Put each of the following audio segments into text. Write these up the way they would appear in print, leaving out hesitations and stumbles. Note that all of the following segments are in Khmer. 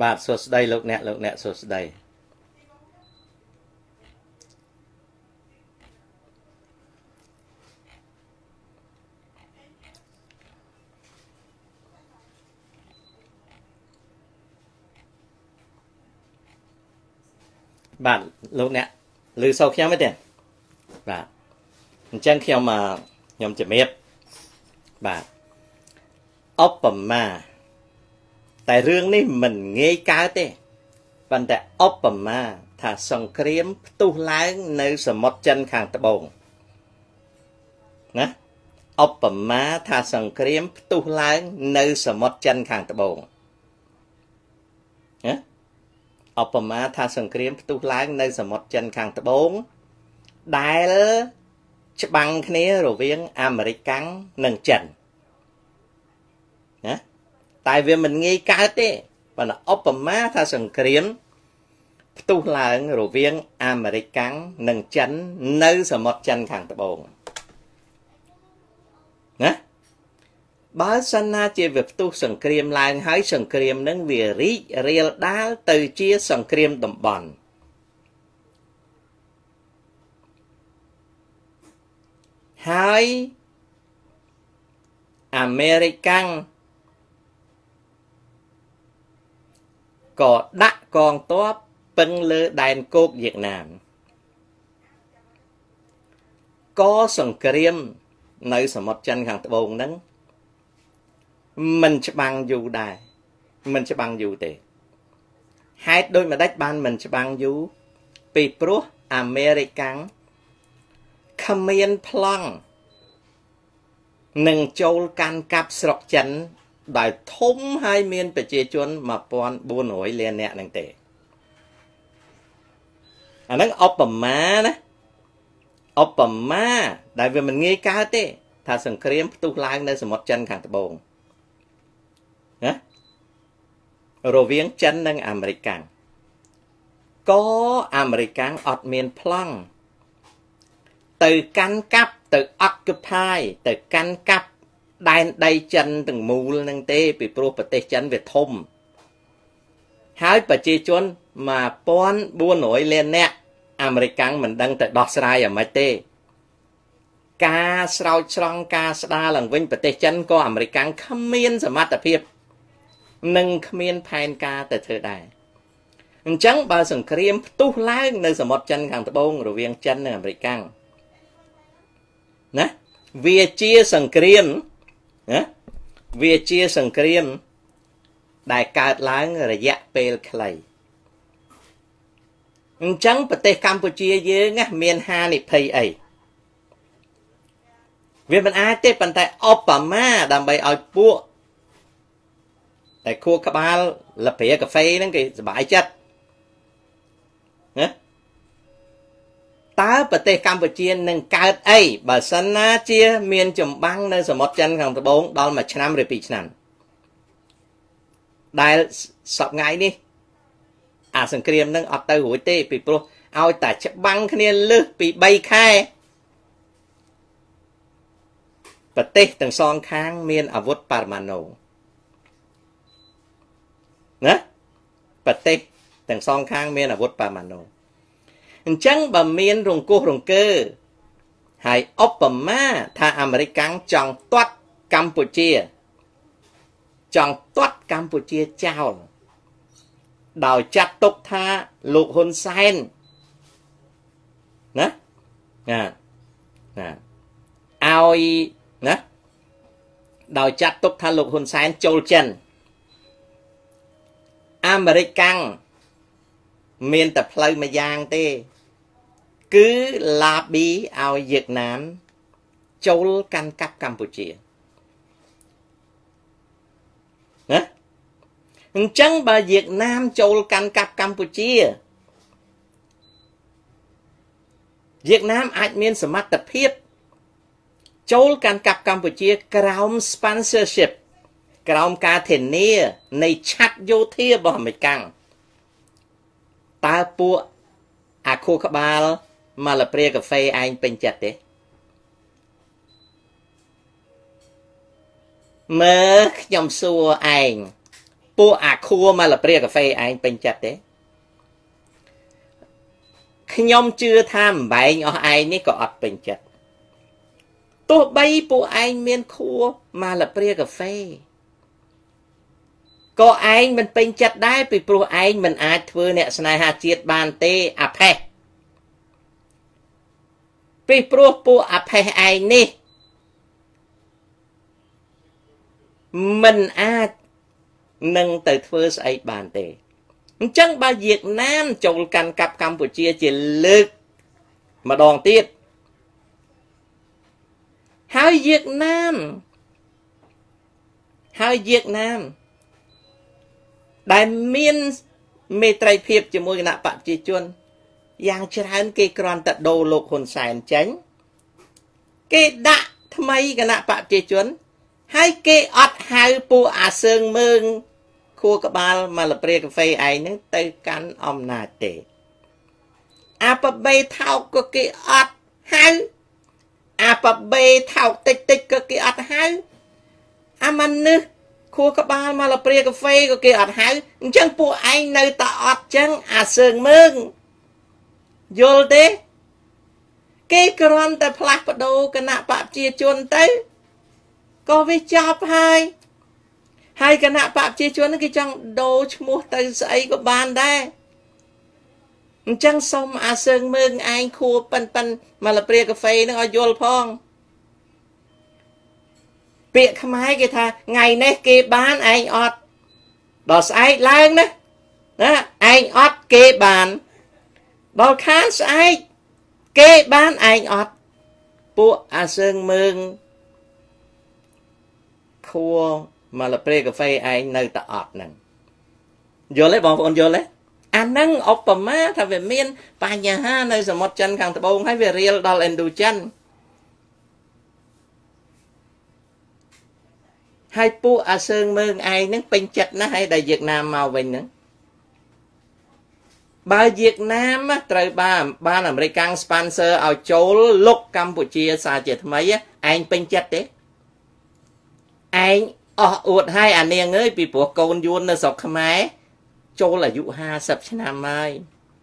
បាទសួស្តីលោកអ្នកសួស្តីបាទលោកអ្នកឮសូរខ្ញុំទេបាទអញ្ចឹងខ្ញុំជំរាបបាទឧបមាតែរឿងនេះមិនងាយកើតទេប៉ុន្តែឧបមាថាសង្គ្រាមផ្ទុះឡើងនៅសមុទ្រចិនខាងត្បូងណាឧបមាថាសង្គ្រាមផ្ទុះឡើងនៅសមុទ្រចិនខាងត្បូងណាឧបមាថាសង្គ្រាមផ្ទុះឡើងនៅសមុទ្រចិនខាងត្បូងដែលច្បាំងគ្នារវាងអាមេរិកកាំងនិងចិនណាតែវាមិនងាយកើតទេប៉ុន្តែឧបមាថាសង្គ្រាមផ្ទុះឡើងរវាងអាមេរិកកាំងនិងចិននៅសមុទ្រចិនខាងត្បូងណាបើសិនណាជាវាផ្ទុះសង្គ្រាមឡើងហើយសង្គ្រាមនឹងវារីករាលដាលទៅជាសង្គ្រាមតំបន់ហើយអាមេរិកកាំងក៏ដាក់កងទ័ពពឹងលើដែនគោកវៀតណាមក៏សង្គ្រាមនៅសមុទ្រចិនខាងត្បូងហ្នឹងមិនច្បាំងយូរដែរមិនច្បាំងយូរទេហេតុដូចម្ដេចបានមិនច្បាំងយូរពីព្រោះអាមេរិកកាំងគ្មានប្លង់នឹងចូលកាន់កាប់ស្រុកចិនដែលធំហើយមានប្រជាជន1400លាននាក់ហ្នឹងទេអាហ្នឹងឧបមាណាឧបមាដែលវាមិនងាយកើតទេថាសង្គ្រាមផ្ទុះឡើងនៅសមុទ្រចិនខាងត្បូងណារវាងចិននិងអាមេរិកកាំងក៏អាមេរិកកាំងអត់មានប្លង់ទៅកាន់កាប់ទៅ occupy ទៅកាន់កាប់ដែនដីចិនទាំងមូលហ្នឹងទេពីព្រោះប្រទេសចិនវាធំហើយប្រជាជន1400លាននាក់អាមេរិកកាំងមិនដឹងទៅដោះស្រាយអ្ហ្មិចទេការស្រោចស្រង់ការស្ដារឡើងវិញប្រទេសចិនក៏អាមេរិកកាំងគ្មានសមត្ថភាពនិងគ្មានផែនការទៅធ្វើដែរអញ្ចឹងបើសង្គ្រាមផ្ទុះឡើងនៅសមុទ្រចិនខាងត្បូងរវាងចិននិងអាមេរិកកាំងណាវាជាសង្គ្រាមណាវាជាសង្គ្រាមដែលកើតឡើងរយៈពេលខ្លីអញ្ចឹងប្រទេសកម្ពុជាយើងណាមានហានិភ័យអីវាមិនអាចទេប៉ុន្តែឧបមាដើម្បីឲ្យពួកតែខួរក្បាលលព្រាកាហ្វេហ្នឹងគេសប្បាយចិត្តណាតើប្រទេសកម្ពុជានឹងកើតអីបើសិនណាជាមានចម្បាំងនៅសមុទ្រចិនខាងត្បូងដល់1ឆ្នាំឬ2ឆ្នាំដែលសប្តាហ៍នេះអាសង្គ្រាមនឹងអត់ទៅរួចទេពីព្រោះឲ្យតែច្បាំងគ្នាលើសពី3ខែប្រទេសទាំងសងខាងមានអាវុធបរមាណូណាប្រទេសទាំងសងខាងមានអាវុធបរមាណូអញ្ចឹងបើមានរង្គោះរង្គើហើយឧបមាថាអាមេរិកកាំងចង់ទាត់កម្ពុជាចង់ទាត់កម្ពុជាចោលដោយចាត់ទុកថាលោកហ៊ុនសែនណាឲ្យណាដោយចាត់ទុកថាលោកហ៊ុនសែនចូលចិនអាមេរិកកាំងមានតែផ្លូវមួយយ៉ាងទេគឺឡាប៊ីឲ្យវៀតណាមចូលកាន់កាប់កម្ពុជាណាអញ្ចឹងបើវៀតណាមចូលកាន់កាប់កម្ពុជាវៀតណាមអាចមានសមត្ថភាពចូលកាន់កាប់កម្ពុជាក្រោម sponsorship ក្រោមការធានានៃឆ័ត្រយោធារបស់អាមេរិកកាំងតើពួកអាខួរក្បាលមកលព្រាកាហ្វេឯងពេញចិត្តទេមើលខ្ញុំសួរឯងពួកអាខួរមកលព្រាកាហ្វេឯងពេញចិត្តទេខ្ញុំជឿថាអំបែងអស់ឯងនេះក៏អត់ពេញចិត្តទោះបីពួកឯងមានខួរមកលព្រាកាហ្វេក៏ឯងមិនពេញចិត្តដែរពីព្រោះឯងមិនអាចធ្វើអ្នកស្នេហាជាតិបានទេអាផេះពីព្រោះពួកអាផេះឯងនេះមិនអាចនឹងទៅធ្វើស្អីបានទេអញ្ចឹងបើវៀតណាមចូលកាន់កាប់កម្ពុជាជាលើកម្ដងទៀតហើយវៀតណាមដែលមានមេត្រីភាពជាមួយគណៈបកប្រជាជនយ៉ាងច្រើនគេគ្រាន់តែដូរលោកហ៊ុនសែនចេញគេដាក់ថ្មីគណៈបកប្រជាជនហើយគេអត់ហៅពួកអាសើងមើងខួរក្បាលមកលព្រាកាហ្វេឯងហ្នឹងទៅកាន់អំណាចទេអាបបេថោកក៏គេអត់ហៅអាបបេថោកតិចក៏គេអត់ហៅអាមនុស្សខួរក្បាលមកលព្រាកាហ្វេក៏គេអត់ហៅអញ្ចឹងពួកឯងនៅតែអត់ចឹងអាសើងមើងយល់ទេគេគ្រាន់តែផ្លាស់ប្ដូរគណៈបកប្រជាជនទៅក៏វាចប់ហើយគណៈបកប្រជាជនគេចង់ដូរឈ្មោះទៅស្អីក៏បានដែរអញ្ចឹងសូមអាសើងមើងឯងខួរប៉ិនមកលព្រាកាហ្វេនឹងឲ្យយល់ផងពាក្យខ្មែរគេថាថ្ងៃនេះគេបានឯងអត់ដល់ស្អែកឡើងណាឯងអត់គេបានដល់ខានស្អែកគេបានឯងអត់ពួកអាសើងមើងខួរមកលព្រាកាហ្វេឯងនៅតែអត់ហ្នឹងយល់ទេបងប្អូនយល់ទេអាហ្នឹងឧបមាថាវាមានបញ្ហានៅសមុទ្រចិនខាងត្បូងហើយវារៀលដល់ឥណ្ឌូចិនហើយពួកអាសើងមើងឯងហ្នឹងពេញចិត្តណាស់ហើយដែលវៀតណាមមកវិញហ្នឹងបើវៀតណាមត្រូវបានអាមេរិកកាំង sponsor ឲ្យចូលលុកកម្ពុជាសារជាថ្មីឯងពេញចិត្តទេឯងអស់អួតហើយអានាងអើយពីព្រោះកូនយួននៅស្រុកខ្មែរចូលអាយុ50ឆ្នាំហើយ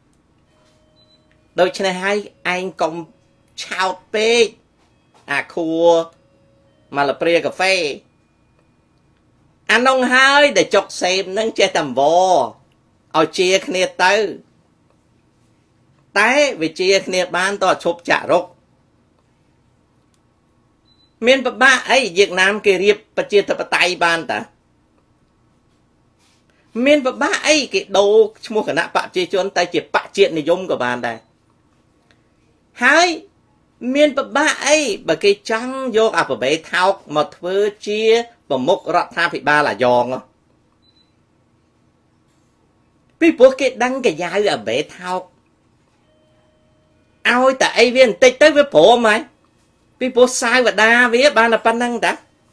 ដូច្នេះហើយឯងកុំឆោតពេកអាខួរមកលព្រាកាហ្វេអានងហើយដែលចុកសេមនឹងចេះតែវឲ្យជាគ្នាទៅតែវាជាគ្នាបានតឈប់ចាក់រុកមានពិបាកអីវៀតណាមគេរៀបប្រជាធិបតេយ្យបានតាមានពិបាកអីគេដូរឈ្មោះគណៈបកប្រជាជនទៅជាបកជាតិនិយមក៏បានដែរហើយមានពិបាកអីបើគេចង់យកអបបេថោកមកធ្វើជាប្រមុខរដ្ឋាភិបាលអាយ៉ងពីព្រោះគេដឹងកាយៅអបេថោកឲ្យតែអីវាបន្តិចទៅវាព្រមហើយពីព្រោះសាវតាវាបានតែប៉ុណ្្នឹងតា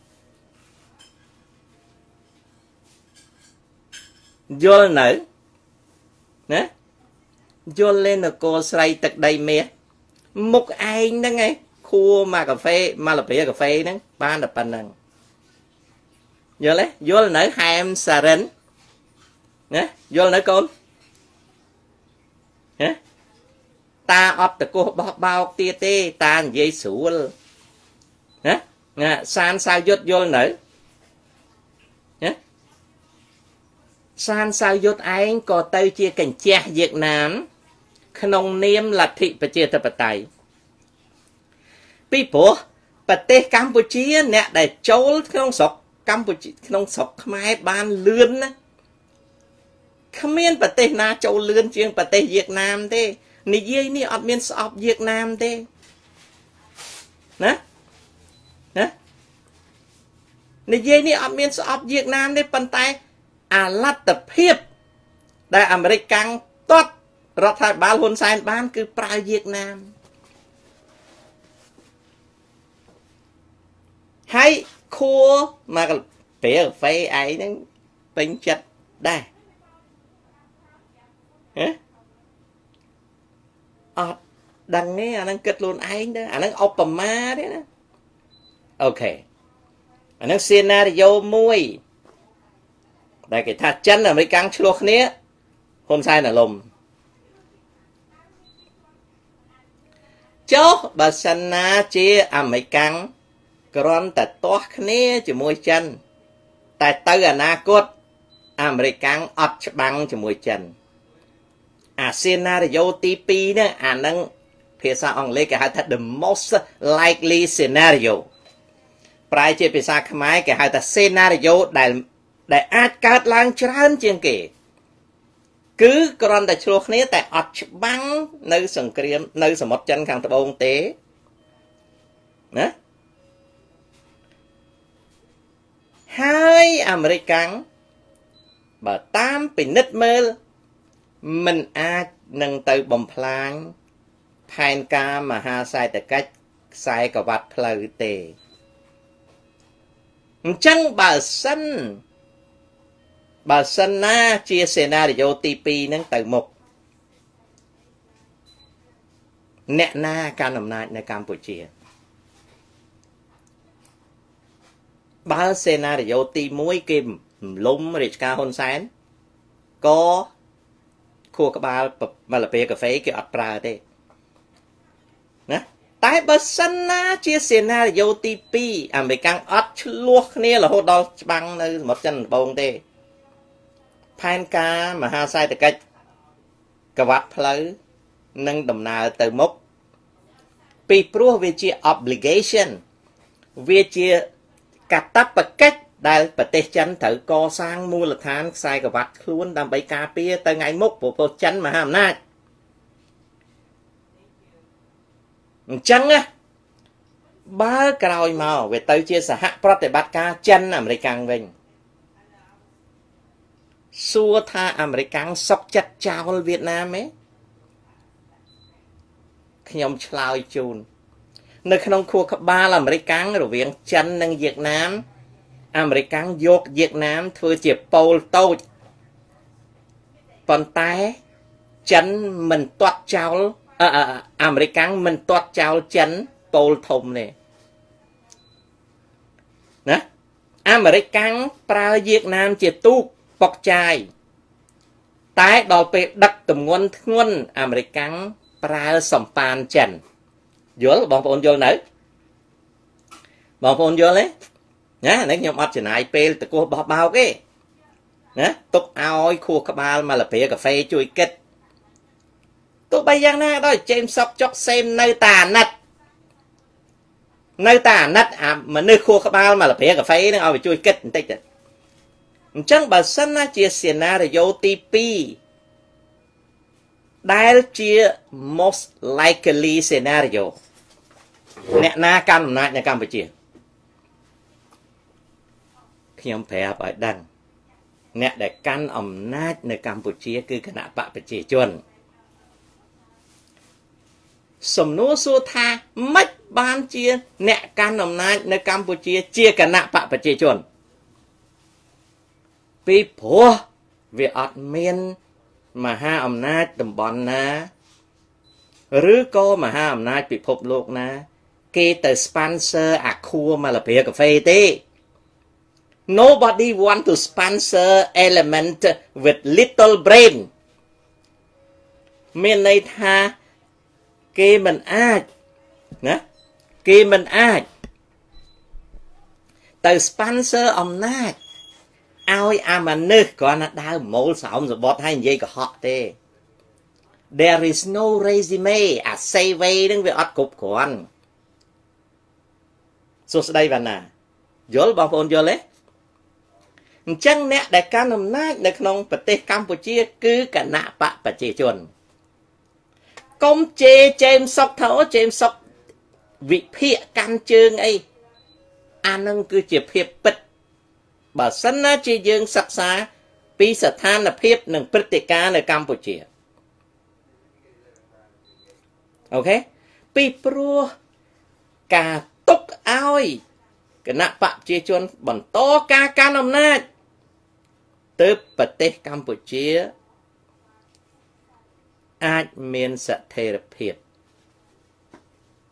យល់នៅណាយល់លេនគរស្រីទឹកដីមាសមុខឯងហ្នឹងឯងខួរមកកាហ្វេមកលព្រាកាហ្វេហ្នឹងបានតែប៉ុណ្្នឹងយល់ទេយល់នៅហែមសារ៉ិនណាយល់នៅកូនណាតាអត់តកោះបោះបោកទៀតទេតានិយាយស្រួលណាសានសាវយុទ្ធយល់នៅណាសានសាវយុទ្ធឯងក៏ទៅជាកញ្ជះវៀតណាមក្នុងនាមលទ្ធិប្រជាធិបតេយ្យពីព្រោះប្រទេសកម្ពុជាអ្នកដែលចូលក្នុងស្រុកកម្ពុជាក្នុងស្រុកខ្មែរបានលឿនណាគ្មានប្រទេសណាចូលលឿនជាងប្រទេសវៀតណាមទេនិយាយនេះអត់មានស្អប់វៀតណាមទេណានិយាយនេះអត់មានស្អប់វៀតណាមទេប៉ុន្តែអាលទ្ធភាពដែលអាមេរិកកាំងទាត់រដ្ឋាភិបាលហ៊ុនសែនបានគឺប្រើវៀតណាមហើយខួរមកពេលកាហ្វេឯងហ្នឹងពេញចិត្តដែរអត់ដឹងទេអាហ្នឹងគិតខ្លួនឯងទៅអាហ្នឹងឧបមាទេណាអូខេអាហ្នឹង scenario មួយដែលគេថាចិនអាមេរិកឆ្លោះគ្នាហ៊ុនសែនអាលំចុះបើសិនណាជាអាមេរិកគ្រាន់តែទាស់គ្នាជាមួយចិនតែទៅអនាគតអាមេរិកអត់ច្បាំងជាមួយចិនអាសេណារីយ៉ូទី2ហ្នឹងអានឹងភាសាអង់គ្លេសគេហៅថា the most likely scenario ប្រែជាភាសាខ្មែរគេហៅថា scenario ដែលអាចកើតឡើងច្រើនជាងគេគឺគ្រាន់តែឆ្លោះគ្នាតែអត់ច្បាំងនៅសង្គ្រាមនៅសមុទ្រចិនខាងត្បូងទេណាហើយអាមេរិកបើតាមពិនិត្យមើលមិនអាចនឹងទៅបំផ្លាញផែនការមហាសេដ្ឋកិច្ចខ្សែក្រវ៉ាត់ផ្លូវទេអញ្ចឹងបើសិនណាជាសេណារីយ៉ូទី2ហ្នឹងទៅមុខអ្នកណាកាន់អំណាចនៅកម្ពុជាបើសេណារីយ៉ូទី1គេរំលំរាជការហ៊ុនសែនក៏ខួរក្បាលមលពាកាហ្វេគេអត់ប្រើទេណាតែបើសិនណាជាសេណារីយ៉ូទី2អាមេរិកអត់ឆ្លោះគ្នារហូតដល់ច្បាំងនៅសមុទ្រចិនត្បូងទេផែនការមហាសេដ្ឋកិច្ចក្រវ៉ាត់ផ្លូវនឹងដំណើរទៅមុខពីព្រោះវាជា obligation វាជាកាតព្វកិច្ចដែលប្រទេសចិនត្រូវកសាងមូលដ្ឋានខ្សែក្រវ៉ាត់ខ្លួនដើម្បីការពារទៅថ្ងៃមុខព្រោះចិនមហាអំណាចអញ្ចឹងណាបើក្រោយមកវាទៅជាសហប្រតិបត្តិការចិនអាមេរិកវិញសួរថាអាមេរិកសុកចិត្តចោលវៀតណាមទេខ្ញុំឆ្លើយជូននៅក្នុងខួរក្បាលអាមេរិករវាងចិននិងវៀតណាមអាមេរិកយកវៀតណាមធ្វើជាប៉ូលតូចប៉ុន្តែចិនមិនទាត់ចោលអាមេរិកមិនទាត់ចោលចិនប៉ូលធំទេណាអាមេរិកប្រើវៀតណាមជាទូកបុកចាយតែដល់ពេលដឹកទម្ងន់ធ្ងន់អាមេរិកប្រើសម្ប៉ានចិនយល់បងប្អូនយល់នៅបងប្អូនយល់ទេណានេះខ្ញុំអត់ចំណាយពេលតកោះបោះបោកទេណាទុកឲ្យខួរក្បាលមកលព្រាកាហ្វេជួយគិតទោះបីយ៉ាងណាដោយជេមសុកចុកសេមនៅតែអាណិតអាមនុស្សខួរក្បាលមកលព្រាកាហ្វេនឹងឲ្យវាជួយគិតបន្តិចទៅអញ្ចឹងបើសិនណាជាសេណារីយ៉ូទី2ដែលជា most likely scenario អ្នកណាកាន់អំណាចនៅកម្ពុជាខ្ញុំប្រាប់ឲ្យដឹងអ្នកដែលកាន់អំណាចនៅកម្ពុជាគឺគណៈបកប្រជាជនសំណួរសួរថាម៉េចបានជាអ្នកកាន់អំណាចនៅកម្ពុជាជាគណៈបកប្រជាជនពីព្រោះវាអត់មានមហាអំណាចតំបន់ណាឬក៏មហាអំណាចពិភពលោកណាគេទៅ sponsor អាខួរមកលព្រាកាហ្វេទេ Nobody want to sponsor element with little brain មានន័យថាគេមិនអាចណាគេមិនអាចទៅ sponsor អំណាចឲ្យអាមនុស្សគ្រាន់តែដើរម៉ូលស្រោមសបុតហើយនិយាយកុហកទេ There is no resume អា CV នឹងវាអត់គ្រប់គ្រាន់សួស្ដីវណ្ណាយល់បងប្អូនយល់ទេអញ្ចឹងអ្នកដែលកាន់អំណាចនៅក្នុងប្រទេសកម្ពុជាគឺគណៈបកប្រជាជនកុំជេរជេមសុកថាអូជេមសុកវិភាគកាន់ជើងអីអានឹងគឺជាភាពពិតបើសិនណាជាយើងសិក្សាពីស្ថានភាពនិងព្រឹត្តិការណ៍នៅកម្ពុជាអូខេពីព្រោះការទុកឲ្យគណៈបកប្រជាជនបន្តការកាន់អំណាចទើបប្រទេសកម្ពុជាអាចមានស្ថិរភាព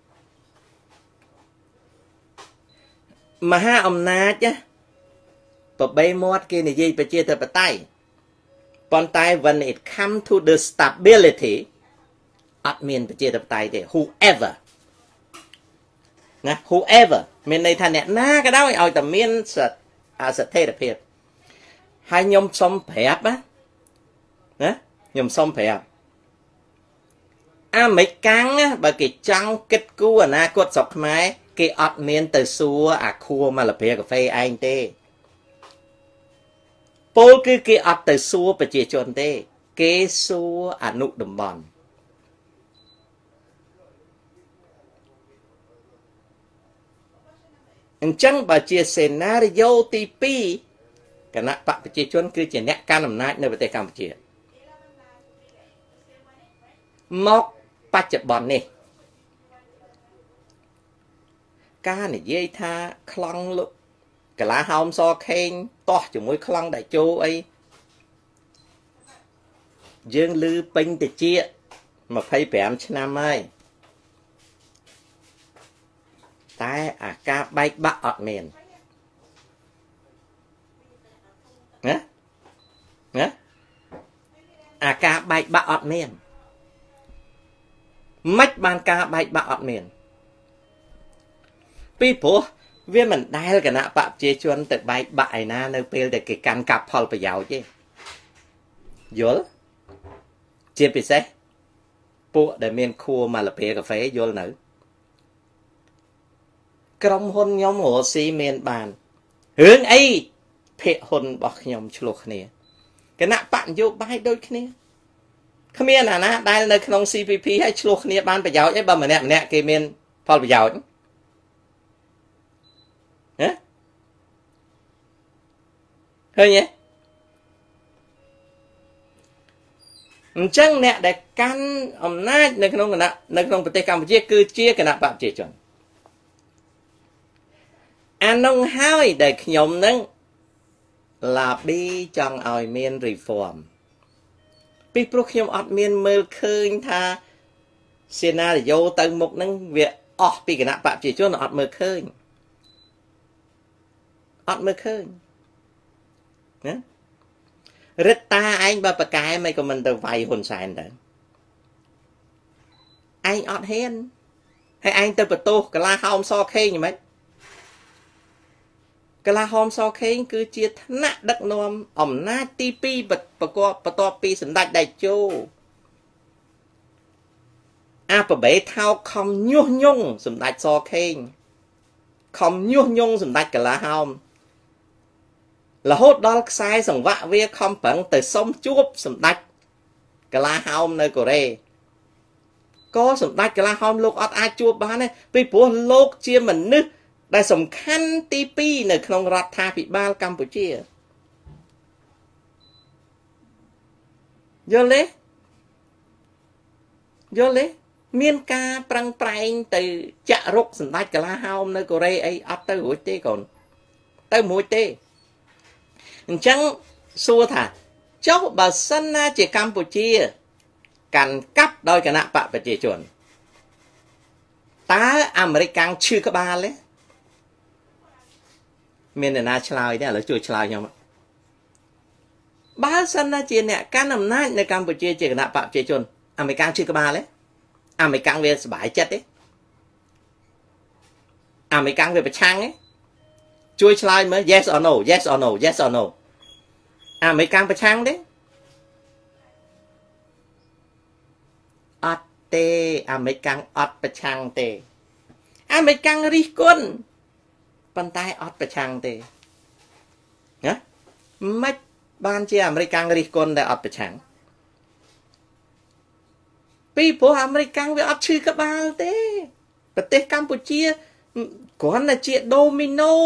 មហាអំណាចប្របីមាត់គេនិយាយប្រជាធិបតេយ្យប៉ុន្តែ when it come to the stability អត់មានប្រជាធិបតេយ្យទេ whoever ណា whoever មានន័យថាអ្នកណាក៏ដោយឲ្យតែមានស្ថិរភាពហើយខ្ញុំសុំប្រាប់ណាខ្ញុំសុំប្រាប់អាមេរិកាំងបើគេចង់គិតគូរអនាគតស្រុកខ្មែរគេអត់មានទៅសួរអាខួរមកលភាកាហ្វេឯងទេពលគឺគេអត់ទៅសួរប្រជាជនទេគេសួរអនុតំបន់អញ្ចឹងបើជាសេណារីយ៉ូទី2គណៈបកប្រជាជនគឺជាអ្នកកាន់អំណាចនៅប្រទេសកម្ពុជាមកបច្ចុប្បន្ននេះការនិយាយថាខ្លងលោកកលាហោមសខេងតោះជាមួយខ្លងដែលជោអីយើងឮពេញតិច25ឆ្នាំហើយតែអាការបែកបាក់អត់មានណាអាការបែកបាក់អត់មានមិនបានការបែកបាក់អត់មានពីព្រោះវាមិនដែលគណៈបកប្រជាជនទៅបែកបាក់ឯណានៅពេលដែលគេកាន់កាប់ផលប្រយោជន៍ទេយល់ជាពិសេសពួកដែលមានខួរមកលភាកាហ្វេយល់នៅក្រុមហ៊ុនខ្ញុំរស់ស៊ីមានបានរឿងអីភាគហ៊ុនរបស់ខ្ញុំឆ្លោះគ្នាគណៈបកនយោបាយដូចគ្នាគ្មានអាណាដែលនៅក្នុង CPP ឲ្យឆ្លោះគ្នាបានប្រយោជន៍អីបើម្នាក់គេមានផលប្រយោជន៍ឃើញទេអញ្ចឹងអ្នកដែលកាន់អំណាចនៅក្នុងប្រទេសកម្ពុជាគឺជាគណៈបកប្រជាជនអានោះហើយដែលខ្ញុំនឹងlobby ចង់ឲ្យមាន reform ពីព្រោះខ្ញុំអត់មានមើលឃើញថាសេណារីយ៉ូទៅមុខហ្នឹងវាអស់ពីគណៈបកប្រជាជនអត់មើលឃើញណារិទ្ធតាឯងបើប្រកែមិនក៏មិនទៅវាយហ៊ុនសែនទៅឯងអត់ហ៊ានហើយឯងទៅបន្ទោសកលាហោមសខេងហ្មងកលាហោមសខេងគឺជាថ្នាក់ដឹកនាំអំណាចទី2បន្ទាប់ពីសម្ដេចតេជោអាប្របែថោកខំញុះញង់សម្ដេចសខេងខំញុះញង់សម្ដេចកលាហោមរហូតដល់ខ្សែសង្វាក់វាខំប្រឹងទៅសុំជួបសម្ដេចកលាហោមនៅកូរ៉េក៏សម្ដេចកលាហោមលោកអត់អាចជួបបានទេពីព្រោះលោកជាមនុស្សដែលសំខាន់ទី2នៅក្នុងរដ្ឋាភិបាលកម្ពុជាយល់ទេមានការប្រឹងប្រែងទៅចាក់រុកសម្ដេចកលាហោមនៅកូរ៉េអីអត់ទៅរួចទេកូនទៅមួយទេអញ្ចឹងសួរថាចុះបើសិនណាជាកម្ពុជាកាន់កាប់ដោយគណៈបកប្រជាជនតើអាមេរិកកាំងឈឺក្បាលទេមានអ្នកណាឆ្លើយទេឥឡូវជួយឆ្លើយខ្ញុំបើសិនណាជាអ្នកកាន់អំណាចនៅកម្ពុជាជាគណៈបកប្រជាជនអាមេរិកកាំងឈឺក្បាលទេអាមេរិកកាំងវាសប្បាយចិត្តទេអាមេរិកកាំងវាប្រឆាំងទេជួយឆ្លើយមើល yes or no អាមេរិកកាំងប្រឆាំងទេអត់ទេអាមេរិកកាំងអត់ប្រឆាំងទេអាមេរិកកាំងរិះគន់ប៉ុន្តែអត់ប្រឆាំងទេណាមិនបានជាអាមេរិកកាំងរិះគន់តែអត់ប្រឆាំងពីព្រោះអាមេរិកកាំងវាអត់ឈឺក្បាលទេប្រទេសកម្ពុជាគ្រាន់តែជាដូមីណូ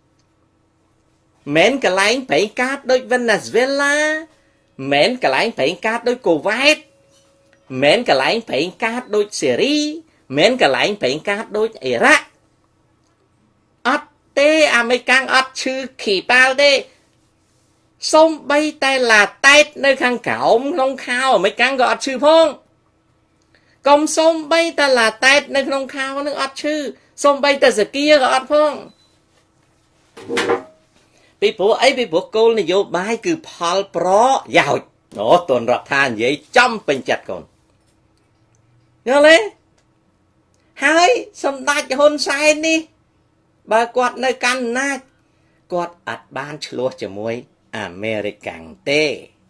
មិនកន្លែងប្រេងកាតដូចវេណេស៊ុយអេឡាមិនកន្លែងប្រេងកាតដូចកូវ៉ែតមិនកន្លែងប្រេងកាតដូចសេរីមិនកន្លែងប្រេងកាតដូចអ៊ីរ៉ាក់អត់ទេអាមេរិកកាំងអត់ឈឺខីប៉ាល់ទេសូម្បីតែឡាតេតនៅខាងក្រោមក្នុងខោអាមេរិកកាំងក៏អត់ឈឺផងកុំសូម្បីតែឡាតេតនៅក្នុងខោនឹងអត់ឈឺសូម្បីតែសាគាក៏អត់ផងពីព្រោះអីពីព្រោះគោលនយោបាយគឺផលប្រយោជន៍អូតនរដ្ឋានិយាយចំពេញចិត្តកូនយល់ទេហើយសម្ដេចហ៊ុនសែននេះបើគាត់នៅកាន់អំណាចគាត់អត់បានឆ្លោះជាមួយអាមេរិកាំងទេ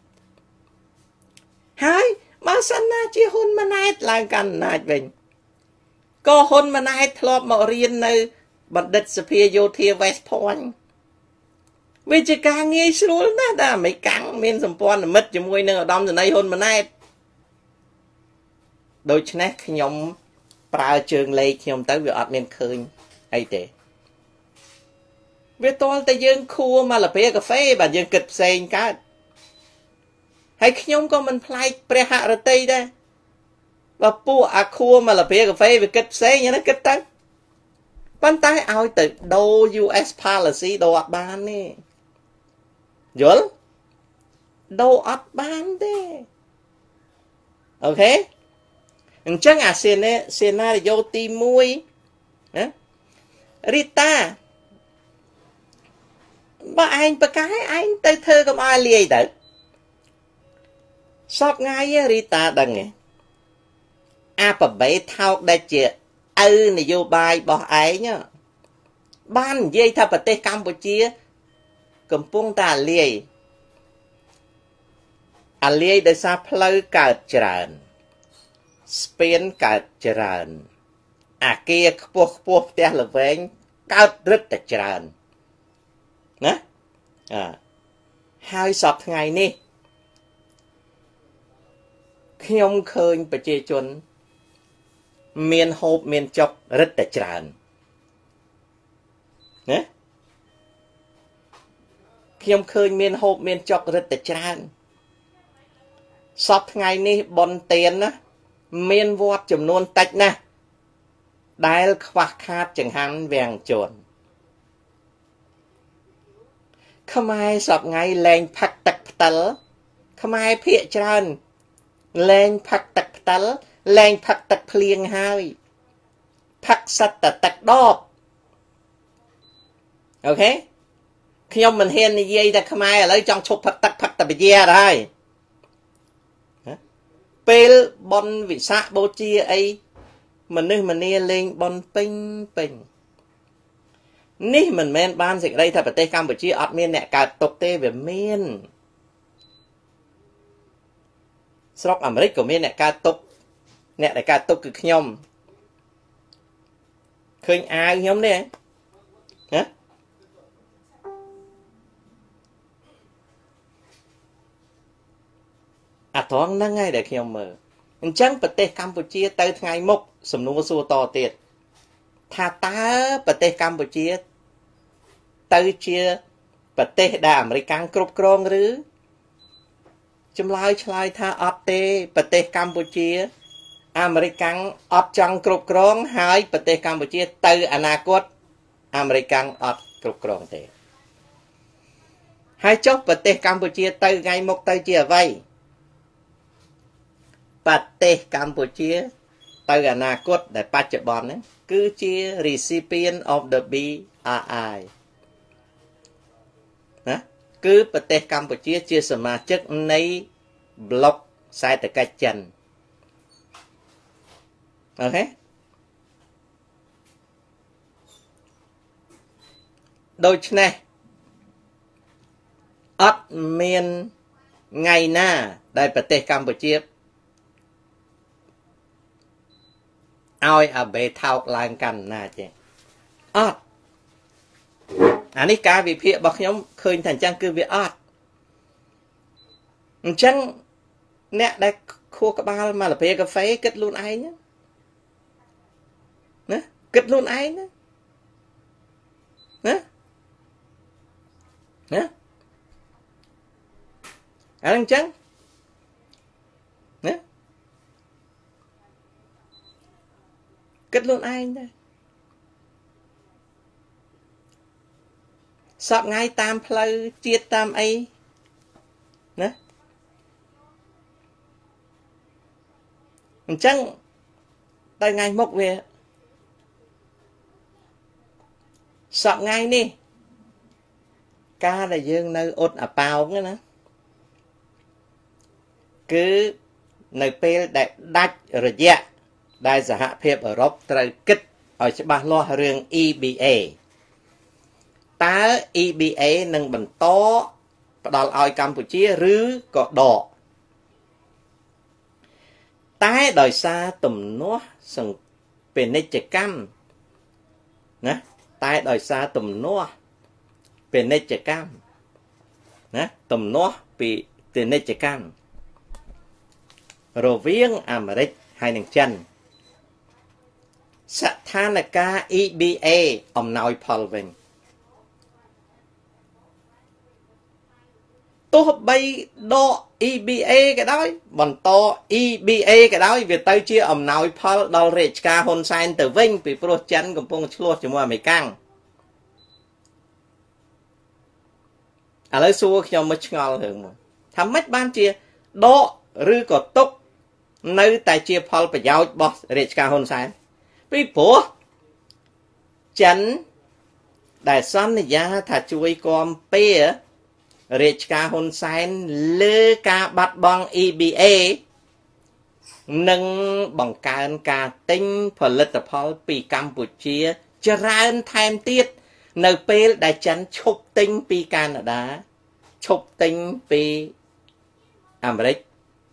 ហើយបើសិនណាជាហ៊ុនម៉ាណែតឡើងកាន់អំណាចវិញក៏ហ៊ុនម៉ាណែតធ្លាប់មករៀននៅបណ្ឌិតសភាយោធា West Point វាជាការងាយស្រួលណាស់ដែលអាមេរិកាំងមានសម្ព័ន្ធមិត្តជាមួយនឹងឧត្តមសេនីយ៍ហ៊ុនម៉ាណែតដូច្នេះខ្ញុំប្រើជើងលេខខ្ញុំទៅវាអត់មានឃើញអីទេវាតល់តែយើងខួមកលាបកាហ្វេបាទយើងគិតផ្សេងកើតហើយខ្ញុំក៏មិនប្លែកព្រះហឫទ័យដែរបើពួកអាខួមកលាបកាហ្វេវាគិតផ្សេងណាគិតទៅប៉ុន្តែឲ្យទៅដូរ US policy ដូរអត់បានទេយល់ដូរអត់បានទេអូខេអញ្ចឹងអាសេណារីយ៉ូទី1ណារីតាបើឯងប្រកាសឯងទៅធ្វើកុំឲ្យលាយទៅសពថ្ងៃរីតាដឹងទេអាបបេថោកដែលជាឪនយោបាយរបស់ឯងបាននិយាយថាប្រទេសកម្ពុជាកំពុងតែអាលាយដោយសារផ្លូវកើតច្រើនស្ពានកើតច្រើនអាគារខ្ពស់ផ្ទះល្វែងកើតរឹតតែច្រើនណាហើយសពថ្ងៃនេះខ្ញុំឃើញប្រជាជនមានហូបមានចុករឹតតែច្រើនណាខ្ញុំឃើញមានហូបមានចុករឹតតែច្រើនសពថ្ងៃនេះបុណ្យទានណាមានវត្តចំនួនតិចណាស់ដែលខ្វះខាតចង្ហាន់វាំងជន់ខ្មែរសពថ្ងៃលែងផឹកទឹកផ្តិលខ្មែរភាគច្រើនលែងផឹកទឹកផ្តិលលែងផឹកទឹកភ្លៀងហើយផឹកសិតតែទឹកដបអូខេខ្ញុំមិនហ៊ាននិយាយតែខ្មែរឥឡូវចង់ឈប់ផឹកទឹកផឹកតែបជាទៅហើយពេលបុណ្យវិសាខបូជាអីមនុស្សម្នាលេងបុណ្យពេញនេះមិនមែនបានសេចក្តីថាប្រទេសកម្ពុជាអត់មានអ្នកកើតទុកទេវាមានស្រុកអាមេរិកក៏មានអ្នកកើតទុកអ្នកដែលកើតទុកគឺខ្ញុំឃើញអាវខ្ញុំនេះណាអាត្រង់ហ្នឹងហើយដែលខ្ញុំមើលអញ្ចឹងប្រទេសកម្ពុជាទៅថ្ងៃមុខសំណួរសួរតទៀតថាតើប្រទេសកម្ពុជាទៅជាប្រទេសដែលអាមេរិកគ្រប់គ្រងឬចម្លើយឆ្លើយថាអត់ទេប្រទេសកម្ពុជាអាមេរិកអត់ចង់គ្រប់គ្រងហើយប្រទេសកម្ពុជាទៅអនាគតអាមេរិកអត់គ្រប់គ្រងទេហើយចុះប្រទេសកម្ពុជាទៅថ្ងៃមុខទៅជាអ្វីប្រទេសកម្ពុជាទៅអនាគតដែលបច្ចុប្បន្នហ្នឹងគឺជា recipient of the BRI ណាគឺប្រទេសកម្ពុជាជាសមាជិកនៃប្លុកសេដ្ឋកិច្ចចិនអូខេដូច្នេះអត់មានថ្ងៃណាដែលប្រទេសកម្ពុជាឲ្យអាបេថោកឡើងកាន់អំណាចទេអត់អានេះការវិភាគរបស់ខ្ញុំឃើញថាអញ្ចឹងគឺវាអត់អញ្ចឹងអ្នកដែលខួរក្បាលមកលាបកាហ្វេគិតខ្លួនឯងណាគិតខ្លួនឯងណាអញ្ចឹងណាគិតខ្លួនឯងដែរសពថ្ងៃតាមផ្លូវជាតិតាមអីណាអញ្ចឹងដល់ថ្ងៃមុខវាសពថ្ងៃនេះការដែលយើងនៅអ៊ុតអាប៉ោងណាគឺនៅពេលដែលដាច់រយៈដែលសហភាពអឺរ៉ុបត្រូវគិតឲ្យច្បាស់លាស់រឿង EBA តើ EBA នឹងបន្តផ្ដល់ឲ្យកម្ពុជាឬក៏ដកតែដោយសារទំនាស់ពាណិជ្ជកម្មណាតែដោយសារទំនាស់ពាណិជ្ជកម្មណាទំនាស់ពីពាណិជ្ជកម្មរវាងអាមេរិកហើយនិងចិនស្ថានភាព EBA អំណោយផលវិញទោះបីដក EBA ក៏ដោយបន្ត EBA ក៏ដោយវាទៅជាអំណោយផលដល់រាជការហ៊ុនសែនទៅវិញពីព្រោះចិនកំពុងឆ្លោះជាមួយអាមេរិកឥឡូវសួរខ្ញុំមកឆ្ងល់រឿងមកថាម៉េចបានជាដកឬក៏ទុកនៅតែជាផលប្រយោជន៍របស់រាជការហ៊ុនសែនពីព្រោះចិនដែលសន្យាថាជួយគាំពៀរាជការហ៊ុនសែនលើការបាត់បង់ EBA និងបង្កើនការទិញផលិតផលពីកម្ពុជាច្រើនថែមទៀតនៅពេលដែលចិនឈប់ទិញពីកាណាដាឈប់ទិញពីអាមេរិក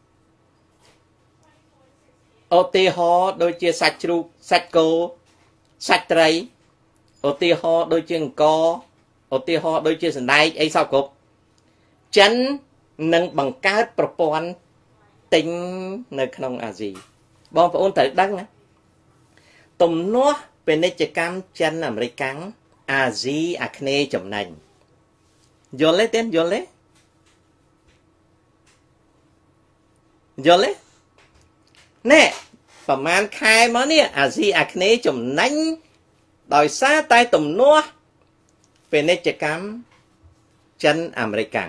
ឧទាហរណ៍ដូចជាសាច់ជ្រូកសាច់គោសាច់ត្រីឧទាហរណ៍ដូចជាអង្ករឧទាហរណ៍ដូចជាសណ្ដែកអីសពគ្រប់ចិននឹងបង្កើតប្រព័ន្ធទិញនៅក្នុងអាស៊ីបងប្អូនត្រូវដឹងណាទំនាស់ពាណិជ្ជកម្មចិនអាមេរិកអាស៊ីអាគ្នេយ៍ចំណេញយល់ទេយល់ទេយល់ទេណែប្រហែលខែមកនេះអាស៊ីអាគ្នេយ៍ចំណេញដោយសារតែទំនាស់ពាណិជ្ជកម្មចិនអាមេរិកណា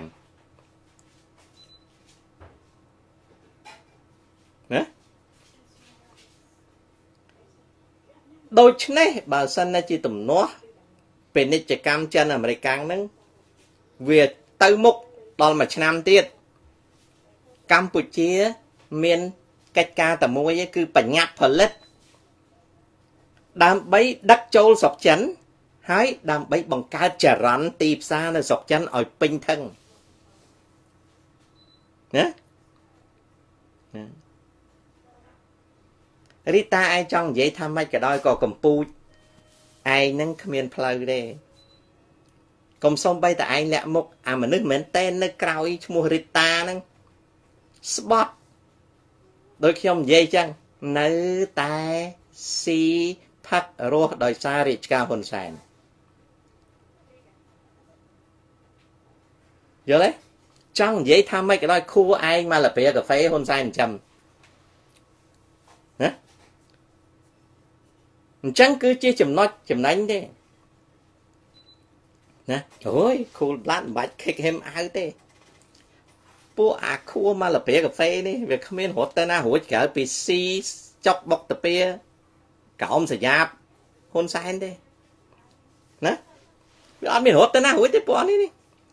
ដូច្នេះបើសិនជាទំនាស់ពាណិជ្ជកម្មចិនអាមេរិកហ្នឹងវាទៅមុខដល់មួយឆ្នាំទៀតកម្ពុជាមានកិច្ចការតែមួយគឺបញ្ញត្តិផលិតដើម្បីដឹកចូលស្រុកចិនហើយដើម្បីបង្កើតចរន្តទីផ្សារនៅស្រុកចិនឲ្យពេញធឹងណារីតាឯងចង់និយាយថាម៉េចក៏ដោយក៏កម្ពុជាឯងនឹងគ្មានផ្លូវទេកុំសុំបីតែឯងលាក់មុខអាមនុស្សមែនតែននៅក្រោយឈ្មោះរីតាហ្នឹងស្បត់ដោយខ្ញុំនិយាយចឹងនៅតែស៊ីផឹករស់ដោយសាររាជការហ៊ុនសែនយល់ទេចង់និយាយថាម៉េចក៏ដោយខួរឯងមកលាបកាហ្វេហ៊ុនសែនចិញ្ចឹមណាអញ្ចឹងគឺជាចំណុចចំណេញទេណាអូយ cool blood មិនបាច់ kick him out ទេពួកអាខួរមកលាបកាហ្វេនេះវាគ្មានរត់ទៅណារួចក្រៅពីស៊ីចុកបុកតាពីកោមសយ៉ាបហ៊ុនសែនទេណាវាអត់មានរត់ទៅណារួចទេពួកនេះណា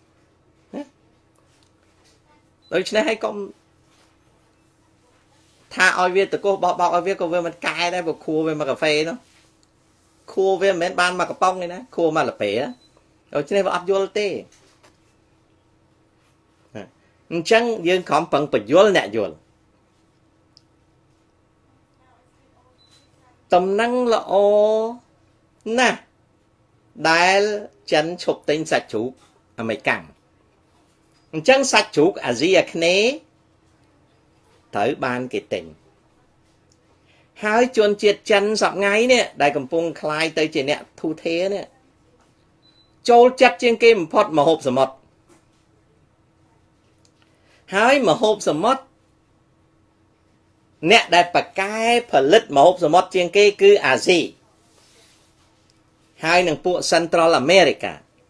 ដូច្នេះហើយកុំថាឲ្យវាតកោសបោះបោកឲ្យវាក៏វាមិនកែដែរព្រោះខួរវាមកកាហ្វេនោះខួរវាមិនមែនបានមកកំប៉ុងទេណាខួរមកលាបដូច្នេះវាអត់យល់ទេអញ្ចឹងយើងខំប្រឹងបញ្យល់អ្នកយល់តំណែងល្អណាស់ដែលចិនឈប់ទិញសាច់ជ្រូកអាមេរិកអញ្ចឹងសាច់ជ្រូកអាស៊ីអាគ្នេយ៍ត្រូវបានគេទិញហើយជនជាតិចិនសប្ងៃនេះដែលកំពុងคลายទៅជាអ្នកធូធានេះចូលចិត្តជាងគេបំផុតម្ហូបសមុទ្រហើយម្ហូបសមុទ្រអ្នកដែលបកកែផលិតម្ហូបសមុទ្រជាងគេគឺអាស៊ីហើយនឹងពួក Central America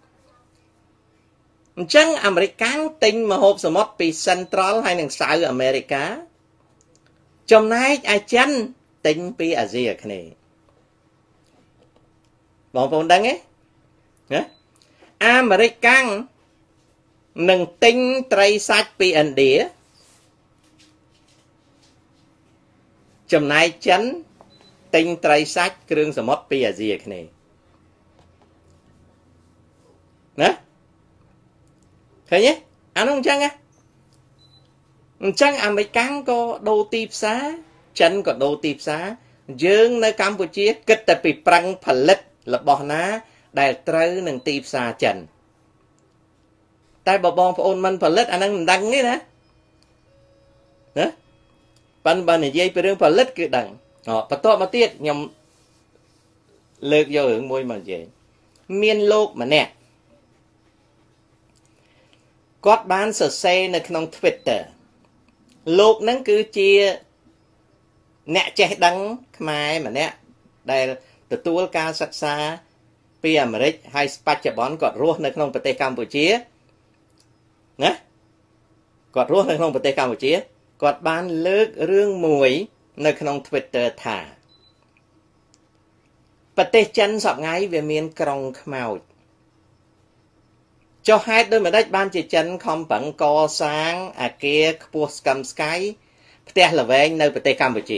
អញ្ចឹងអាមេរិកកាំងទិញម្ហូបសមុទ្រពី Central ហើយនឹង South America ចំណែកឯចិនទិញពីអាស៊ីអាគ្នេយ៍បងប្អូនដឹងទេណាអាមេរិកកាំងនឹងទិញត្រីសាច់ពីឥណ្ឌាចំណែកចិនទិញត្រីសាច់គ្រឿងសមុទ្រពីអាស៊ីអាគ្នេយ៍ណាឃើញទេអានោះអញ្ចឹងអាមេរិកាំងក៏ដូរទីផ្សារចិនក៏ដូរទីផ្សារយើងនៅកម្ពុជាគិតតែពីប្រឹងផលិតរបស់ណាដែលត្រូវនឹងទីផ្សារចិនតែបើបងប្អូនមិនផលិតអានឹងមិនដឹងទេណាប៉ិនបើនិយាយពីរឿងផលិតគឺដឹងបន្ទាប់មកទៀតខ្ញុំលើកយករឿងមួយមកនិយាយមានលោកម្នាក់គាត់បានសរសេរនៅក្នុង Twitter លោកហ្នឹងគឺជាអ្នកចេះដឹងខ្មែរម្នាក់ដែលទទួលការសិក្សាពីអាមេរិកហើយបច្ចុប្បន្នគាត់រស់នៅក្នុងប្រទេសកម្ពុជាណាគាត់រស់នៅក្នុងប្រទេសកម្ពុជាគាត់បានលើករឿងមួយនៅក្នុង Twitter ថាប្រទេសចិនសប្តាហ៍វាមានក្រុងខ្មោចចុះហេតុដូចម្ដេចបានជាចិនខំប្រឹងកសាងអគារខ្ពស់ស្កឹមស្កៃផ្ទះល្វែងនៅប្រទេសកម្ពុជា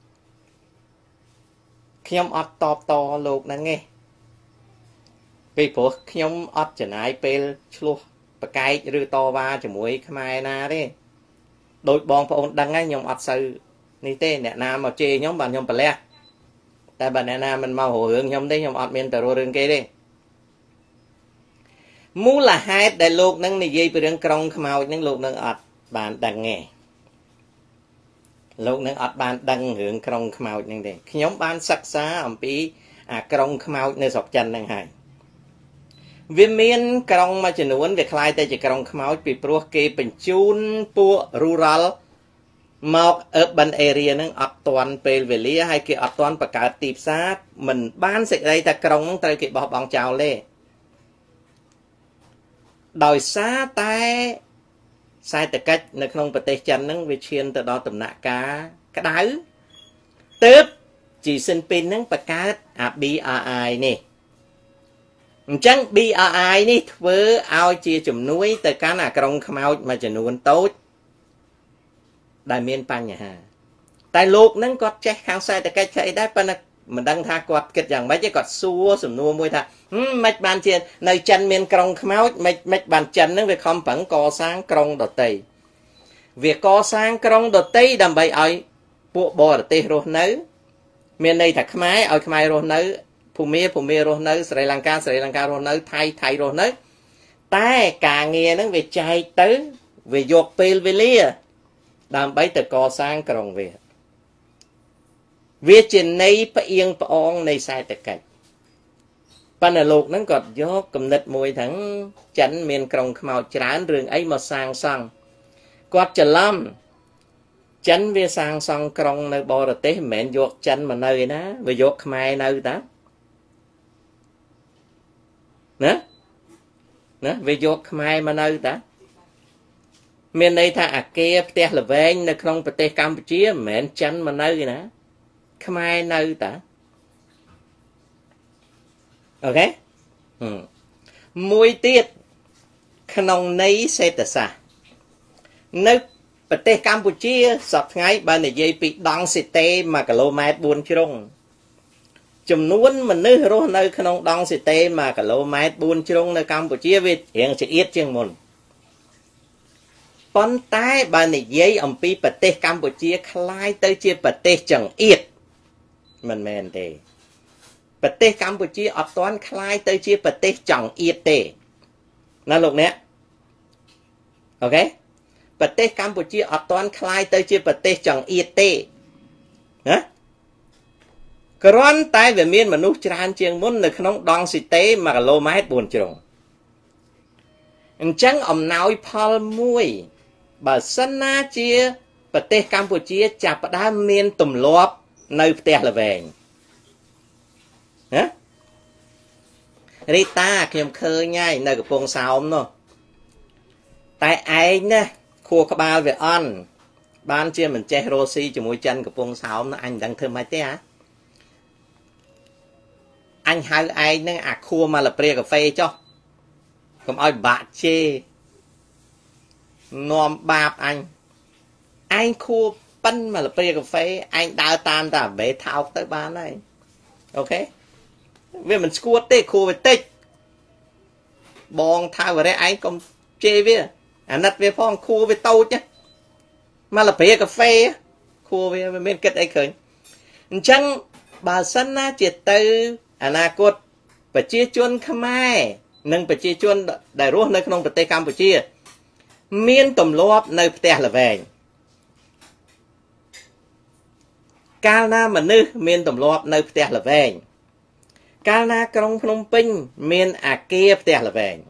ខ្ញុំអត់តបតលោកហ្នឹងទេពីព្រោះខ្ញុំអត់ចំណាយពេលឆ្លោះប្រកែកឬតវ៉ាជាមួយខ្មែរណាទេដោយបងប្អូនដឹងហើយខ្ញុំអត់សូវនេះទេអ្នកណាមកជេរខ្ញុំបាទខ្ញុំប្រលះតែបើអ្នកណាមិនមករឿងខ្ញុំទេខ្ញុំអត់មានទៅរករឿងគេទេមូលហេតុដែលលោកនឹងនិយាយពីរឿងក្រុងខ្មោចនឹងលោកនឹងអត់បានដឹងទេលោកនឹងអត់បានដឹងរឿងក្រុងខ្មោចនឹងទេខ្ញុំបានសិក្សាអំពីអាក្រុងខ្មោចនៅស្រុកចិនហ្នឹងហើយវាមានក្រុងមួយចំនួនវាคล้ายតែជាក្រុងខ្មោចពីព្រោះគេបញ្ជូនពួក rural មក urban area ហ្នឹងអត់ទាន់ពេលវេលាហើយគេអត់ទាន់បង្កើតទីផ្សារមិនបានសេចក្តីថាក្រុងហ្នឹងត្រូវគេបោះបង់ចោលទេដោយសារតែសេដ្ឋកិច្ចនៅក្នុងប្រទេសចិនហ្នឹងវាឈានទៅដល់ដំណាក់កាលក្តៅទើបជីស៊ិនពីនហ្នឹងបង្កើតអា BRI នេះអញ្ចឹង BRI នេះធ្វើឲ្យជាជំនួយទៅកាន់អាក្រុងខ្មោចមួយចំនួនតូចដែលមានបញ្ហាតែលោកហ្នឹងគាត់ចេះខាងសេដ្ឋកិច្ចស្អីដែរប៉ុន្តែមិនដឹងថាគាត់គិតយ៉ាងម៉េចទេគាត់សួរសំណួរមួយថាមិនបានជានៅចិនមានក្រុងខ្មោចមិនបានចិនហ្នឹងវាខំប្រឹងកសាងក្រុងដតីវាកសាងក្រុងដតីដើម្បីឲ្យពួកបរទេសរស់នៅមានន័យថាខ្មែរឲ្យខ្មែររស់នៅភូមារស់នៅស្រីលង្ការរស់នៅថៃរស់នៅតែការងារហ្នឹងវាចែកទៅវាយកពេលវេលាដើម្បីទៅកសាងក្រុងវាជាន័យផ្អៀងផ្អងនៃសេដ្ឋកិច្ចប៉ុន្តែលោកហ្នឹងគាត់យកគំនិតមួយថាចិនមានក្រុងខ្មោចច្រើនរឿងអីមកសាងសង់គាត់ច្រឡំចិនវាសាងសង់ក្រុងនៅបរទេសមិនមែនយកចិនមកនៅឯណាវាយកខ្មែរនៅតាណាវាយកខ្មែរមកនៅតាមានន័យថាអាគារផ្ទះល្វែងនៅក្នុងប្រទេសកម្ពុជាមិនមែនចិនមកនៅឯណាខ្មែរនៅតាអូខេមួយទៀតក្នុងន័យសេដ្ឋសាស្ត្រនៅប្រទេសកម្ពុជាសប្តាហ៍ថ្ងៃបើនិយាយពីដង់ស៊ីតេ1គីឡូម៉ែត្រ4ជ្រុងចំនួនមនុស្សរស់នៅក្នុងដង់ស៊ីតេ1គីឡូម៉ែត្រ4ជ្រុងនៅកម្ពុជាវារៀងចង្អៀតជាងមុនប៉ុន្តែបើនិយាយអំពីប្រទេសកម្ពុជាคล้ายទៅជាប្រទេសចង្អៀតមិនមែនទេប្រទេសកម្ពុជាអត់ទាន់คล้ายទៅជាប្រទេសចង្អៀតទេណាលោកអ្នកអូខេប្រទេសកម្ពុជាអត់ទាន់คล้ายទៅជាប្រទេសចង្អៀតទេណាគ្រាន់តែវាមានមនុស្សច្រើនជាងមុននៅក្នុងដង់ស៊ីតេ1គីឡូម៉ែត្រ4ជ្រុងអញ្ចឹងអំណោយផលមួយបើសិនណាជាប្រទេសកម្ពុជាចាប់ផ្ដើមមានទម្លាប់នៅផ្ទះល្វែងណារីតាខ្ញុំឃើញហើយនៅកំពង់សោមនោះតែឯងណាខួរក្បាលវាអន់បានជាមិនចេះរស់ស៊ីជាមួយចិនកំពង់សោមណាអញមិនដឹងធ្វើម៉េចទេហ៎អញហៅឯងហ្នឹងអាខួរមកលព្រាកាហ្វេចុះកុំឲ្យបាក់ជេ nom bạp anh khua bánh mà là phê cà phê anh đào tam ta bể thao tới bán này ok vì mình squat tê khua về tích bong thao vào đây anh còn chê với nát về phong khua về tàu chứ mà là phê cà phê khua về bên kết ấy khởi chăng bà sân na triệt tư cốt và chia chuôn khmai nâng và chia chuôn đại ruột nơi không tây Campuchia miên tầm lốp nơi tè là về cao na mà nữ miên tầm lốp nơi tè là về cao na trong Phnom Penh miên kia tè là về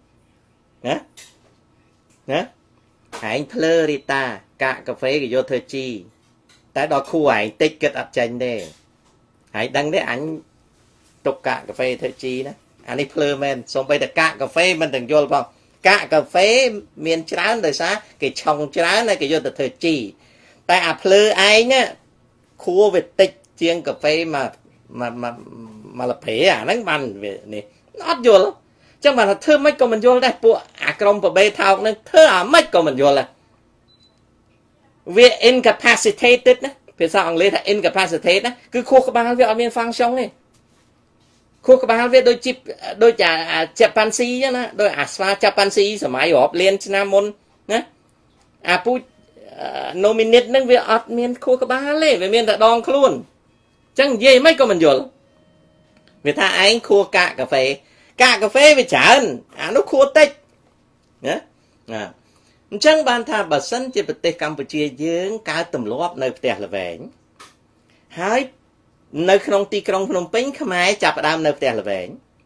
nhá anh Florida cả cà phê cái vô thời chi tại đó khu ảnh tích kết ập tranh đây hãy đăng đấy anh tục cả cà phê thời chi đó anh ấy phơ men xong bây giờ cả cà phê mình đừng vô không cả cà phê miền trán đời xa cái chồng trán này cái vô thời chi tại phơ ai nhá khu về tích chiên cà phê mà là phế nắng bàn về này nó vô lắm chắc mà là thơ mấy còn mình vô đây bộ trong và bê thao nên thơ mấy còn mình vô là vì incapacitated đó phía sau anh lấy là incapacitated đó cứ khu các bạn ở miền phang xong này khu các bạn biết đôi chả Japanese chứ nè đôi aswa Japanese sớm mai họp liên nam môn nè pu nominate nâng về ở miền khu các bạn lấy về miền đã đong luôn chẳng gì mấy còn mình vô vì tha anh khu cả cà phê với chán nó khu tích nhá chẳng ban tha bà sân trên bờ Campuchia dưỡng cả tầm lốp nơi tè là về hai nơi không ti trong Phnom Penh Khmer chập đam nơi tè là về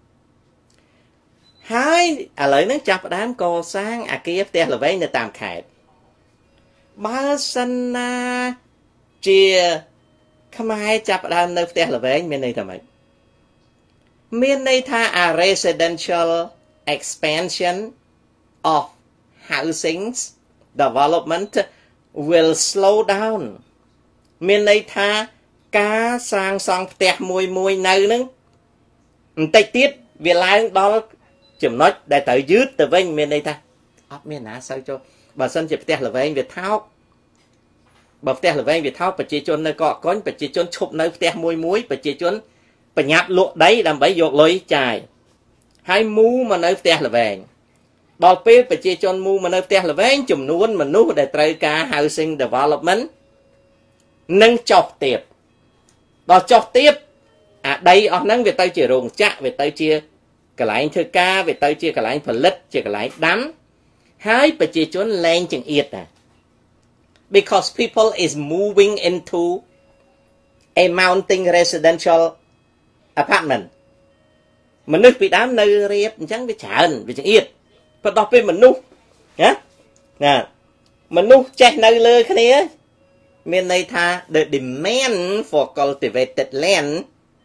hai lấy nó chập đam co sang kia tè là về nơi tạm khải bà sân chia Khmer chập đam nơi tè là về bên này thầm ấy miền này tha residential expansion of housing development will slow down miền này tha cá sang song tẹt mùi nơi nưng tây tiết việc lại đó chùm nói đại tự dứt từ bên miền này tha miền nào sao cho bà sân chụp tẹt là về anh Việt tháo bà tẹt là về anh Việt tháo bà chỉ chôn nơi có bà chỉ chôn chụp nơi tẹt mùi bà chỉ chôn bà nhạt lụa đấy làm bấy dột lối chài hai mu mà nơi tẹt là về đòi phê bà chỉ chôn mu mà nơi tẹt là về anh chùm nuôn mà nút để trời cả housing development nâng chọc tiệp đó chọc tiếp đây ở nâng về tay chia rồng chạ về tay chia cả lại thơ ca về tay chia cả lại phần lít chia cả lại đám hai bà chia chốn lên chừng yết because people is moving into a mounting residential apartment mình nước bị đám nơi riêng chẳng biết trả vì chừng yết và đọc về mình nút nhá nè mình nút chạy nơi lơ cái này miền này tha the demand for cultivated land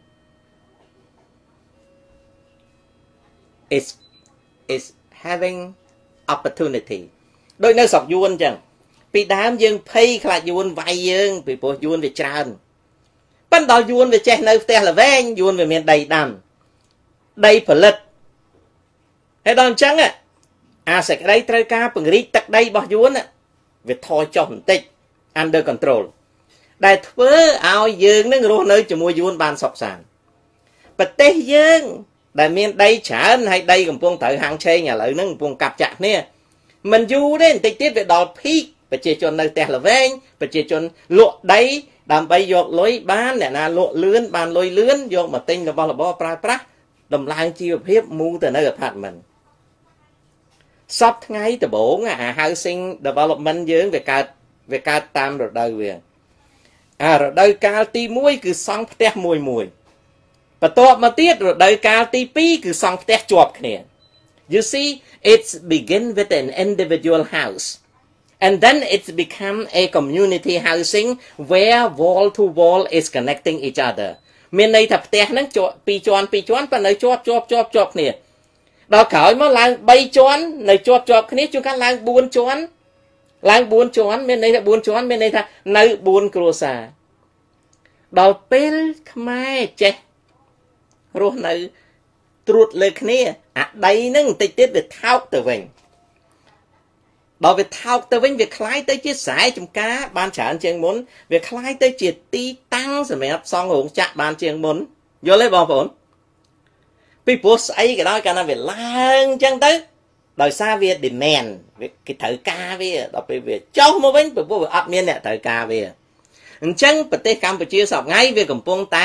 is having opportunity đôi nơi sọc yuan chẳng bị đám dương pay khai yuan vay dương bị bộ yuan về tràn ban đầu yuan về che nơi te là ven yuan về miền đầy đầm đầy phần lật hay đòn trắng sẽ cái đây trai ca bằng rí tắc đây bỏ yuan về thôi cho hình tích under control đại thưa ao dương nó luôn nơi cho mua yuan ban sọc sàn bật tê dương đại miền đây trả hay đây còn buông thử hàng chơi nhà lợi nó buông cặp chặt nè mình du đến tích tiết về đòi peak và chỉ cho nơi tè là ven và chỉ cho lụa đấy đàm bay giọt lối bán nè na lụa lươn bàn lối lươn giọt mà tinh là bao là bao pra đầm lang chi hiếp mu từ nơi phạt mình sắp ngay từ bổ housing development dưỡng về ca tam rồi đời về rồi đời ca ti muối cứ xong tè mùi và to mà tiết rồi đời ca ti pi cứ xong tè chuột nè you see it's begin with an individual house and then it's become a community housing where wall to wall is connecting each other miền này thập tè nó pi choan và nơi chop nè đó khởi mà lang bay choan nơi chop cái chúng ta lang buôn choan miền này là buôn choan miền này là nơi buôn krosa đó pel khmer che rồi nơi truột lên kia đây nâng tích tiết được thao từ mình ដល់វាថោកទៅវិញវាคล้ายទៅជាខ្សែចំការបានច្រើនជាងមុនវាคล้ายទៅជាទីតាំងសម្រាប់សង់រោងចក្របានជាងមុនយល់ទេបងប្អូនពីព្រោះស្អីក៏ដោយកាលណាវាឡើងអញ្ចឹងទៅដោយសារវា demand គេត្រូវការវាដល់ពេលវាចុះមកវិញព្រោះវាអត់មានអ្នកត្រូវការវាអញ្ចឹងប្រទេសកម្ពុជាសប្តាហ៍ថ្ងៃវាកំពុងតែ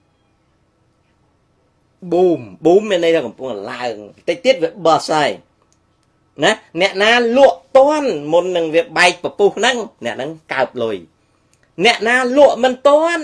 boom មានន័យថាកំពុងឡើងតិចទៀតវា bust ហើយណាអ្នកណាលក់តាន់មុននឹងវាបែកពពុះហ្នឹងអ្នកហ្នឹងកើបលុយអ្នកណាលក់មិនតាន់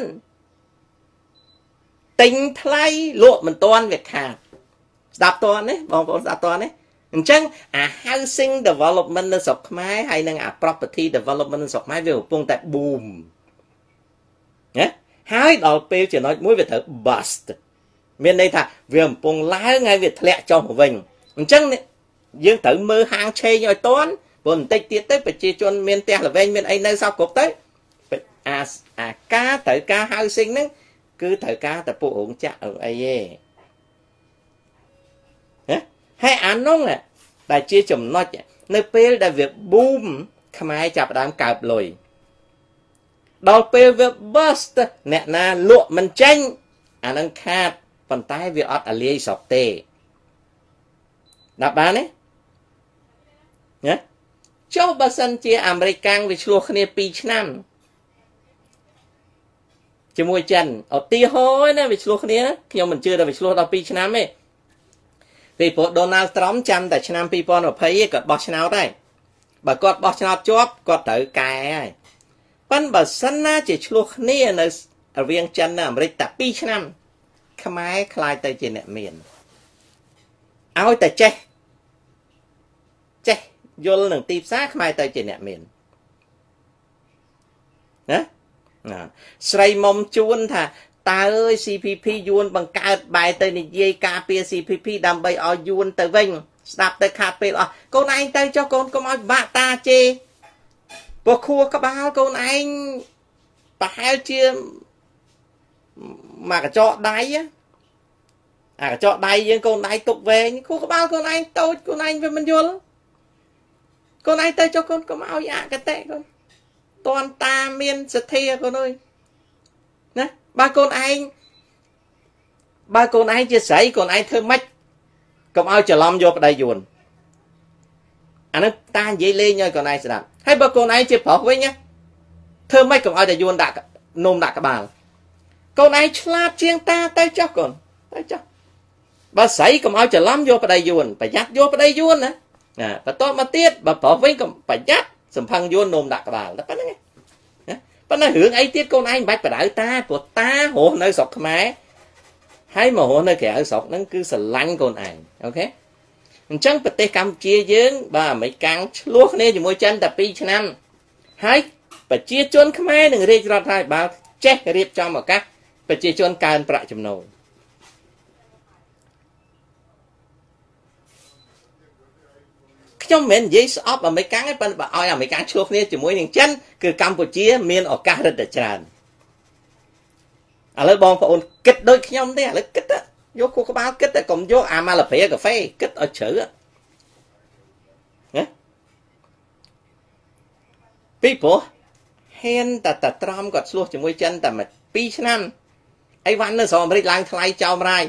ទិញថ្លៃលក់មិនតាន់វាខាតស្ដាប់តាន់ទេបងប្អូនស្ដាប់តាន់ទេអញ្ចឹងអា housing development នៅស្រុកខ្មែរហើយនឹងអា property development នៅស្រុកខ្មែរវាកំពុងតែ boom ណាហើយដល់ពេលចំណុចមួយវាត្រូវ bust មានន័យថាវាកំពុងឡើងហើយវាធ្លាក់ចុះមកវិញអញ្ចឹងយើងត្រូវមើលហាងឆេងឲ្យតាន់ព្រោះបន្តិចទៀតទៅប្រជាជនមានផ្ទះល្វែងមានអីនៅសពគ្រប់ទៅអាការត្រូវការ housing ហ្នឹងគឺត្រូវការតែពួករោងចក្រអីទេណាហើយអានោះដែលជាចំណុចនៅពេលដែលវា boom ខ្មែរចាប់ផ្ដើមកើបលុយដល់ពេលវា bust អ្នកណាលក់មិនចេញអានឹងខាតប៉ុន្តែវាអត់អាលាយស្រុកទេដល់បានទេណាចុះបើសិនជាអាមេរិកកាំងវាឆ្លោះគ្នា2ឆ្នាំជាមួយចិនឧទាហរណ៍ណាវាឆ្លោះគ្នាខ្ញុំមិនជឿថាវាឆ្លោះដល់2ឆ្នាំទេពីព្រោះ Donald Trump ចាំតែឆ្នាំ2020គាត់បោះឆ្នោតហើយបើគាត់បោះឆ្នោតជាប់គាត់ត្រូវកែហើយប៉ុន្តែបើសិនណាជាឆ្លោះគ្នានៅរវាងចិននិងអាមេរិកតែ2ឆ្នាំខ្មែរខ្លាចទៅជាអ្នកមានឲ្យតែចេះយល់នឹងទីផ្សារខ្មែរទៅជាអ្នកមានណាស្រីមុំជួនថាតើអើយ CPP យួនបង្កើតបែរទៅនិយាយការពារ CPP ដើម្បីឲ្យយួនទៅវិញស្ដាប់ទៅខាតពេលអស់កូនឯងទៅចុះកូនកុំឲ្យបាក់តាជេព្រោះខួរក្បាលកូនឯងប្រហែលជាមកកញ្ចក់ដៃអាកញ្ចក់ដៃយើងកូនដៃទុកវែងខួរក្បាលកូនឯងតូចកូនឯងវាមិនយល់កូនឯងទៅចុះកូនកុំឲ្យអកតេកូនតន់តាមានសទ្ធាកូនអើយណាបើកូនឯងជាស្រីកូនឯងធ្វើម៉េចកុំឲ្យច្រឡំយកប្តីយួនអានោះតានិយាយលេងឲ្យកូនឯងស្ដាប់ហើយបើកូនឯងជាប្រុសវិញណាធ្វើម៉េចកុំឲ្យតែយួនដាក់នំដាក់ក្បាលកូនឯងឆ្លាតជាងតាទៅចុះកូនទៅចុះបើស្រីកុំឲ្យច្រឡំយកប្តីយួនប្រយ័ត្នយកប្តីយួនណាបន្ទាប់មកទៀតបើប្រុសវិញកុំប្រយ័ត្នសំផឹងយួននំដាក់ក្បាលតែប៉ុណ្្នឹងឯងប៉ុន្តែរឿងអីទៀតកូនឯងមិនបាច់បដៅតាព្រោះតារស់នៅស្រុកខ្មែរហើយមករស់នៅក្រៅស្រុកហ្នឹងគឺស្រឡាញ់កូនឯងអូខេអញ្ចឹងប្រទេសកម្ពុជាយើងបើអាមេរិកកាំងឆ្លោះគ្នាជាមួយចិនតែ2ឆ្នាំហើយប្រជាជនខ្មែរនឹងរាជរដ្ឋាភិបាលចេះរៀបចំឱកាសប្រជាជនកើនប្រាក់ចំណូលខ្ញុំមិនមែននិយាយស្អប់អាមេរិកកាំងទេប៉ុន្តែបើឲ្យអាមេរិកកាំងឆ្លោះគ្នាជាមួយនឹងចិនគឺកម្ពុជាមានឱកាសរឹតតែច្រើនឥឡូវបងប្អូនគិតដូចខ្ញុំទេឥឡូវគិតយកខួរក្បាលគិតតែកុំយកអាម៉ាឡាព្រាកាហ្វេគិតឲ្យជ្រៅណាពីព្រោះហ៊ានតែត្រមគាត់ឆ្លោះជាមួយចិនតែ2ឆ្នាំអីវ៉ាន់នៅស្រុកអាមេរិកឡើងថ្លៃចោលរាយ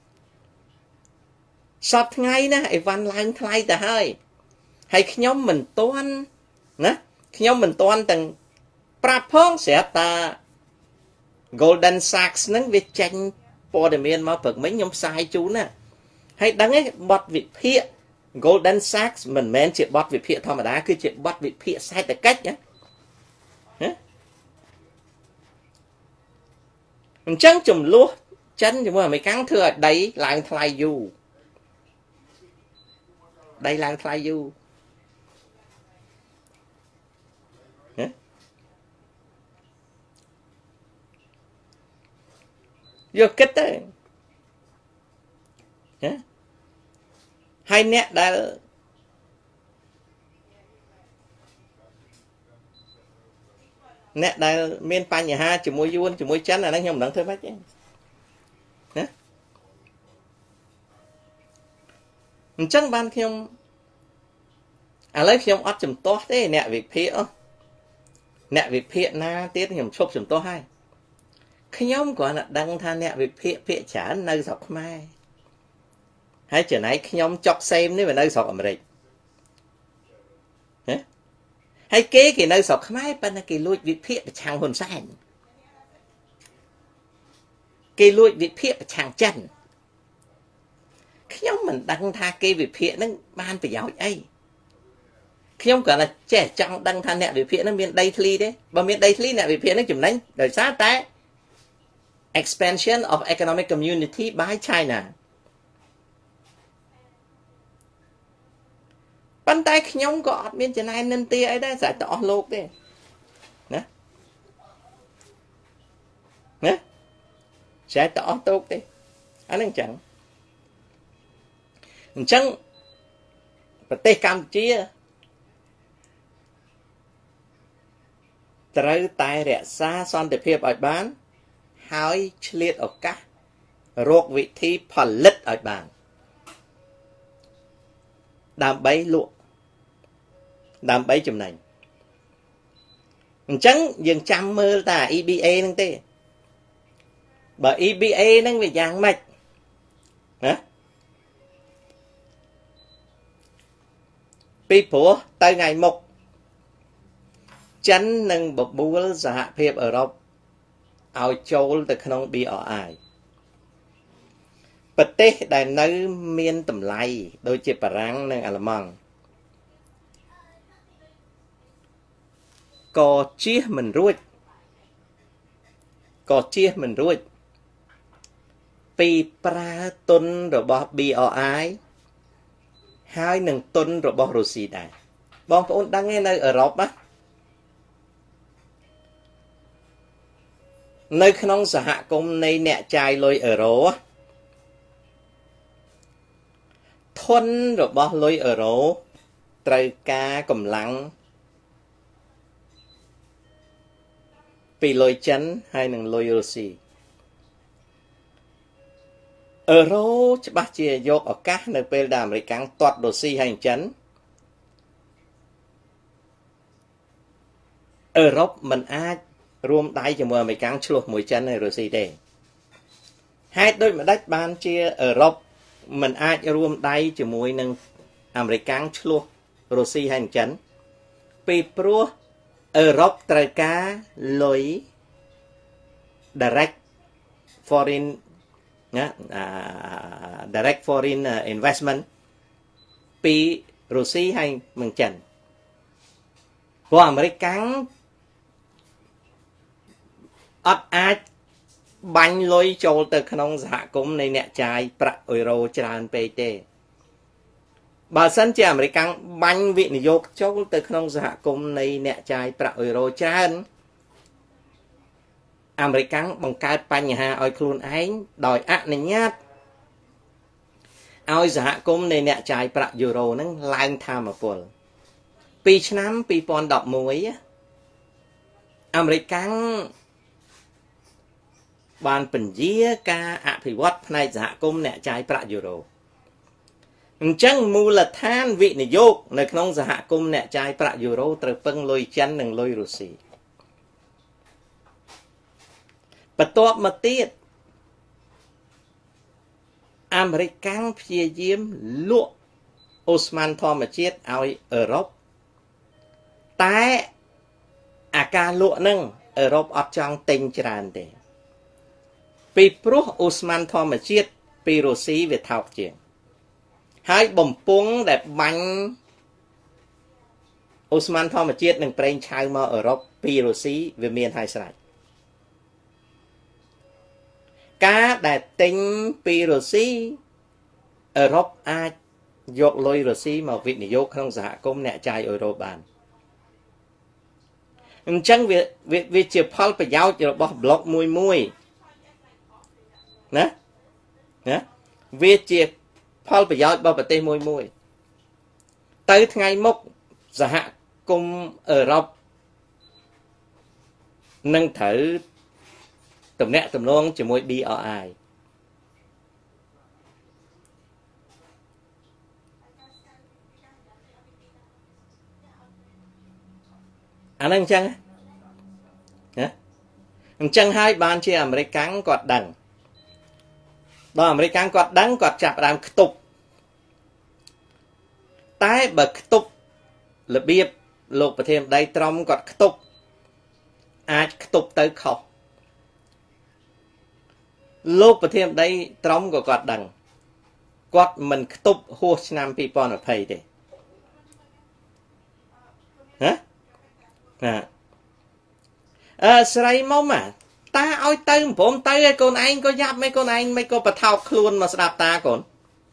សប្តាហ៍ថ្ងៃណាអីវ៉ាន់ឡើងថ្លៃទៅហើយខ្ញុំមិនទាន់ណាខ្ញុំមិនទាន់ទាំងប្រាប់ផងស្រាប់តា Golden Sachs ហ្នឹងវាចេញព័ត៌មានមកព្រឹកមិញខ្ញុំផ្សាយជូនណាហើយដឹងទេបទវិភាគ Golden Sachs មិនមែនជាបទវិភាគធម្មតាគឺជាបទវិភាគសេដ្ឋកិច្ចណាអញ្ចឹងចំនួនចិនជាមួយអាមេរិកធ្វើឲ្យដីឡើងថ្លៃយូរដីឡើងថ្លៃយូរយកគិតទៅហើយអ្នកដែលមានបញ្ហាជាមួយយួនជាមួយចិនអាហ្នឹងខ្ញុំមិនដឹងធ្វើម៉េចទេណាអញ្ចឹងបានខ្ញុំឥឡូវខ្ញុំអត់ចំទាស់ទេអ្នកវិភាគអ្នកវិភាគណាទៀតខ្ញុំឈប់ចំទាស់ហើយខ្ញុំគ្រាន់តែដឹងថាអ្នកវិភាគភាគច្រើននៅស្រុកខ្មែរហើយចំណែកខ្ញុំចុកសេមនេះវានៅស្រុកអាមេរិកហ៎ហើយគេនៅស្រុកខ្មែរប៉ុន្តែគេលួចវិភាគប្រឆាំងហ៊ុនសែនគេលួចវិភាគប្រឆាំងចិនខ្ញុំមិនដឹងថាគេវិភាគហ្នឹងបានប្រយោជន៍អីខ្ញុំគ្រាន់តែចេះចង់ដឹងថាអ្នកវិភាគហ្នឹងមានដីធ្លីទេបើមានដីធ្លីអ្នកវិភាគហ្នឹងចំណេញដោយសារតែ expansion of economic community by China ប៉ុន្តែខ្ញុំក៏អត់មានចំណែននិន្ទាអីដែរស្រេចទៅអស់លោកទេណាស្រេចទៅអស់តោកទេអាហ្នឹងអញ្ចឹងប្រទេសកម្ពុជាត្រូវតែរក្សាសន្តិភាពឲ្យបានហើយឆ្លៀតឱកាសរកវិធីផលិតឲ្យបានដើម្បីលក់ដើម្បីចំណេញអញ្ចឹងយើងចាំមើលតា EBA ហ្នឹងទេបើ EBA ហ្នឹងវាយ៉ាងម៉េចណាពីព្រោះទៅថ្ងៃមុខចិននឹងបបួលសហភាពអឺរ៉ុបឲ្យចូលទៅក្នុង BRI ប្រទេសដែលនៅមានតម្លៃដូចជាបារាំងនិងអាល្លឺម៉ង់ក៏ជៀសមិនរួចពីប្រើទុនរបស់ BRI ហើយនឹងទុនរបស់រុស្ស៊ីដែរបងប្អូនដឹងទេនៅអឺរ៉ុបនៅក្នុងសហគមន៍នៃអ្នកចាយលុយអឺរ៉ូធនរបស់លុយអឺរ៉ូត្រូវការកម្លាំងពីលុយចិនហើយនិងលុយរុស្ស៊ីអឺរ៉ូច្បាស់ជាយកឱកាសនៅពេលដែលអាមេរិកកាំងទាត់រុស្ស៊ីហើយចិនអឺរ៉ុបមិនអាចរួមដៃជាមួយអាមេរិកកាំងឆ្លោះមួយចិនហើយរុស្ស៊ីទេហេតុដូចម្ដេចបានជាអឺរ៉ុបមិនអាចរួមដៃជាមួយនឹងអាមេរិកកាំងឆ្លោះរុស្ស៊ីហើយចិនពីព្រោះអឺរ៉ុបត្រូវការលុយ direct foreign investment ពីរុស្ស៊ីហើយនិងចិនព្រោះអាមេរិកកាំងអត់អាចបាញ់លុយចូលទៅក្នុងសហគមន៍នៃអ្នកចាយប្រាក់អ៊ុយរ៉ូច្រើនពេកទេបើសិនជាអាមេរិកកាំងបាញ់វិនិយោគចូលទៅក្នុងសហគមន៍នៃអ្នកចាយប្រាក់អ៊ុយរ៉ូច្រើនអាមេរិកកាំងបង្កើតបញ្ហាឲ្យខ្លួនឯងដោយអនុញ្ញាតឲ្យសហគមន៍នៃអ្នកចាយប្រាក់យូរ៉ូហ្នឹងឡើងធម្មពលពីឆ្នាំ2011អាមេរិកកាំងបានពន្យាការអភិវឌ្ឍផ្នែកសហគមន៍អ្នកចាយប្រាក់យូរ៉ូអញ្ចឹងមូលដ្ឋានវិនិយោគនៅក្នុងសហគមន៍អ្នកចាយប្រាក់យូរ៉ូត្រូវពឹងលុយចិននិងលុយរុស្ស៊ីបន្ទាប់មកទៀតអាមេរិកកាំងព្យាយាមលក់អូស្មန်ធម្មជាតិឲ្យអឺរ៉ុបតែអាការលក់ហ្នឹងអឺរ៉ុបអត់ចង់ទិញច្រើនទេពីព្រោះអូស្មန်ធម្មជាតិពីរុស្ស៊ីវាថោកជាងហើយបំពង់ដែលបាញ់អូស្មန်ធម្មជាតិនិងប្រេងឆៅមកអឺរ៉ុបពីរុស្ស៊ីវាមានហើយស្រេចការដែលទិញពីរុស្ស៊ីអឺរ៉ុបអាចយកលុយរុស្ស៊ីមកវិនិយោគក្នុងសហគមន៍អ្នកចាយអ៊ុយរ៉ូបានអញ្ចឹងវាជាផលប្រយោជន៍របស់ប្លុកមួយណាវាជាផលប្រយោជន៍របស់ប្រទេសមួយទៅថ្ងៃមុខសហគមន៍អឺរ៉ុបនឹងត្រូវទំនាក់ទំនងជាមួយ BRI អអាហ្នឹងអញ្ចឹងណាអញ្ចឹងហើយបានជាអាមេរិកគាត់ដឹងដល់អាមេរិកគាត់ដឹងគាត់ចាប់ផ្ដើមខ្ទប់តែបើខ្ទប់របៀបលោកប្រធានដីត្រំគាត់ខ្ទប់អាចខ្ទប់ទៅខុសលោកប្រធានដីត្រំក៏គាត់ដឹងគាត់មិនខ្ទប់ហួសឆ្នាំ2020ទេហ៎ស្រីមុំតាឲ្យទៅព្រមទៅឲ្យកូនឯងក៏យ៉ាប់មិនកូនឯងមិនក៏បថោកខ្លួនមកស្ដាប់តាកូ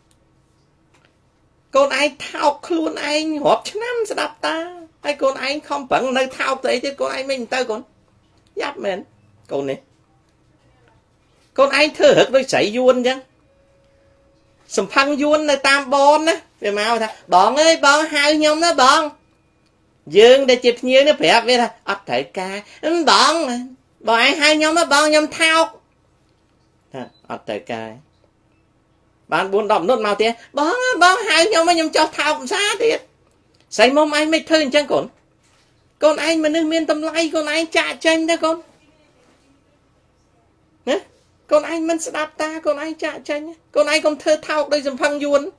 នកូនឯងថោកខ្លួនឯងរាប់ឆ្នាំស្ដាប់តាហើយកូនឯងខំប្រឹងនៅថោកទៅអីទៀតកូនឯងមិនទៅកូនយ៉ាប់មែនកូននេះកូនឯងធ្វើរឹកដូចស្រីយួនអញ្ចឹងសំផឹងយួននៅតាមបនណាវាមកថាបងអើយបងហៅខ្ញុំណាបងយើងដែលជាភ្ញៀវនេះប្រាប់វាថាអត់ត្រូវការបងឯងហៅខ្ញុំណាបងខ្ញុំថោកថាអត់ត្រូវការបាន4-10минូតមកទៀតបងហៅខ្ញុំចុះថោកភាសាទៀតស្អីមុំឯងមិនធ្វើអញ្ចឹងកូនកូនឯងមនុស្សមានតម្លៃកូនឯងចាក់ចេញទៅកូនណាកូនឯងមិនស្ដាប់តាកូនឯងចាក់ចេញកូនឯងកុំធ្វើថោកដោយសំផឹងយួន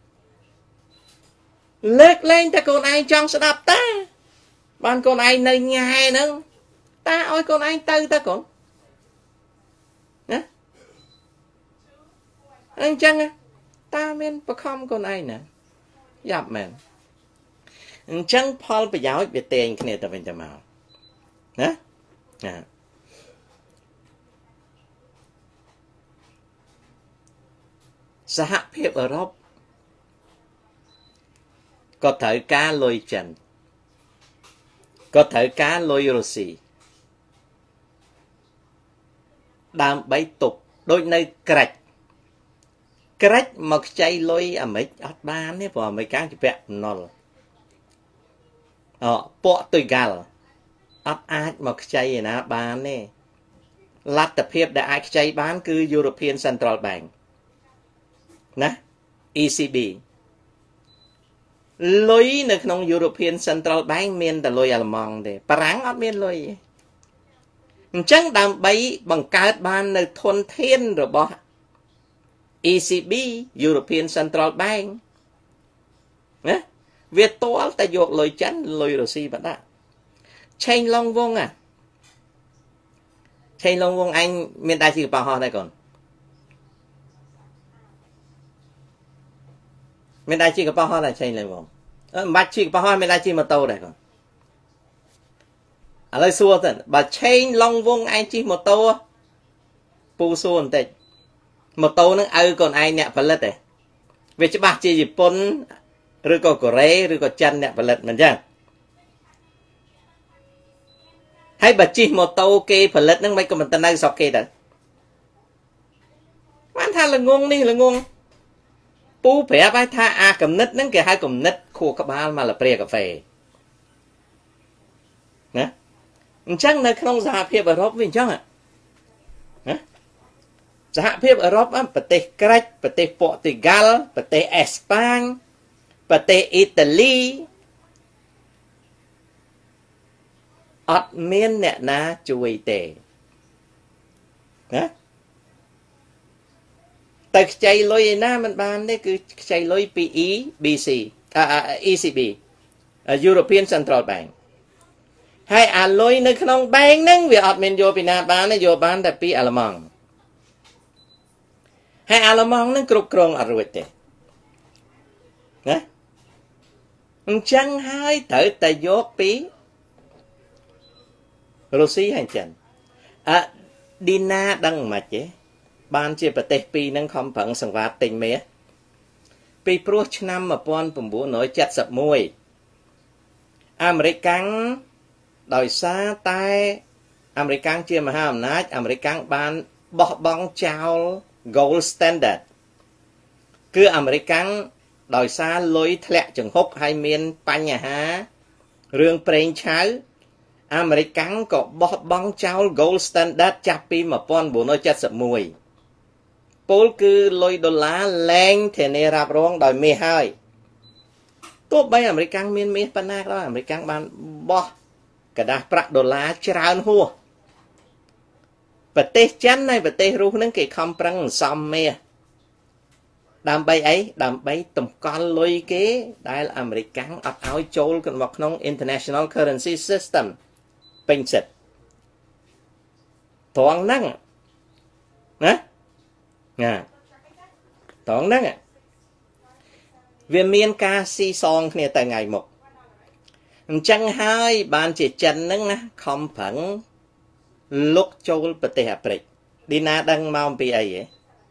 លើកលែងតែកូនឯងចង់ស្ដាប់តាបានកូនឯងនៅញ៉ែហ្នឹងតាឲ្យកូនឯងទៅកូនណាអញ្ចឹងតាមានបខំកូនឯងណាយ៉ាប់មែនអញ្ចឹងផលប្រយោជន៍វាតែងគ្នាទៅវិញទៅមកណាសហភាពអឺរ៉ុបក៏ត្រូវការលុយចិនក៏ត្រូវការលុយរុស្ស៊ីដើម្បីទប់ដូចនៅក្រាច់មកខ្ចីលុយអាមេរិកអត់បានទេព្រោះអាមេរិកជាពាក់បំណុលពួកទុយហ្គាល់អត់អាចមកខ្ចីឯណាបានទេលទ្ធភាពដែលអាចខ្ចីបានគឺ European Central Bank ណា ECB លុយនៅក្នុង European Central Bank មានតែលុយអាល្លឺម៉ង់ទេបារាំងអត់មានលុយអញ្ចឹងដើម្បីបង្កើតបាននៅធនធានរបស់ ECB European Central Bank ណាវាទាល់តែយកលុយចិនលុយរុស្ស៊ីមកដាក់ឆេងឡុងវងឆេងឡុងវងអញមានដៃជីកប៉ោះហោះដែរកូនមានដៃជីកប៉ោះហោះដែរឆេងឡុងវងមិនបាច់ជីកប៉ោះហោះមានដៃជីម៉ូតូដែរកូនឥឡូវសួរទៅបើឆេងឡុងវងឯងជិះម៉ូតូពូសួរបន្តិចម៉ូតូនឹងឲ្យកូនឯងអ្នកផលិតទេវាច្បាស់ជាជប៉ុនឬក៏កូរ៉េឬក៏ចិនអ្នកផលិតមិនអញ្ចឹងហើយបើជិះម៉ូតូគេផលិតហ្នឹងមិនក៏មិនទៅនៅស្រុកគេទៅបានថាល្ងងនេះល្ងងពូប្រាប់ឲ្យថាអាកំណិតហ្នឹងគេហៅកំណិតខួរក្បាលមកលព្រាកាហ្វេណាអញ្ចឹងនៅក្នុងសហភាពអឺរ៉ុបវាអញ្ចឹងណាសហភាពអឺរ៉ុបប្រទេសក្រិចប្រទេសព័រទុយហ្គាល់ប្រទេសអេស្ប៉ាញប្រទេសអ៊ីតាលីអត់មានអ្នកណាជួយទេណាតែខ្ចីលុយឯណាមិនបានទេគឺខ្ចីលុយពី ECB European Central Bank ហើយអាលុយនៅក្នុង bank ហ្នឹងវាអត់មានយកពីណាបានទេយកបានតែពីអាល្លឺម៉ង់ហើយអាល្លឺម៉ង់ហ្នឹងគ្រប់គ្រងអត់រួចទេណាអញ្ចឹងហើយត្រូវតែយកពីរុស្ស៊ីហើយចិនឌីណាដឹងមិនទេបានជាប្រទេសពីរហ្នឹងខំប្រឹងសង្វាតទិញមាសពីព្រោះឆ្នាំ1971អាមេរិកដោយសារតែអាមេរិកជាមហាអំណាចអាមេរិកបានបោះបង់ចោល gold standard គឺអាមេរិកដោយសារលុយធ្លាក់ចង្ហុកហើយមានបញ្ហារឿងប្រេងឆៅអាមេរិកក៏បោះបង់ចោល gold standard ចាប់ពី1971ពលគឺលុយដុល្លារលែងធានារ៉ាប់រងដោយមាសហើយទោះបីអាមេរិកមានមាសប៉ុណ្ណាក៏ដោយអាមេរិកបានបោះกระดาษប្រាក់ដុល្លារច្រើនហួសប្រទេសចិនហើយប្រទេសរុស្សហ្នឹងគេខំប្រឹងសំមាសដើម្បីអីដើម្បីតម្កល់លុយគេដែលអាមេរិកអត់ឲ្យចូលមកក្នុង International Currency System ពេញសិទ្ធត្រង់ហ្នឹងណាត្រង់ហ្នឹងវាមានការស៊ីសងគ្នាទៅថ្ងៃមុខអញ្ចឹងហើយបានជាចិនហ្នឹងណាខំប្រឹងលុកចូលប្រទេសអាហ្វ្រិកឌីណាដឹងមកអំពីអីហ៎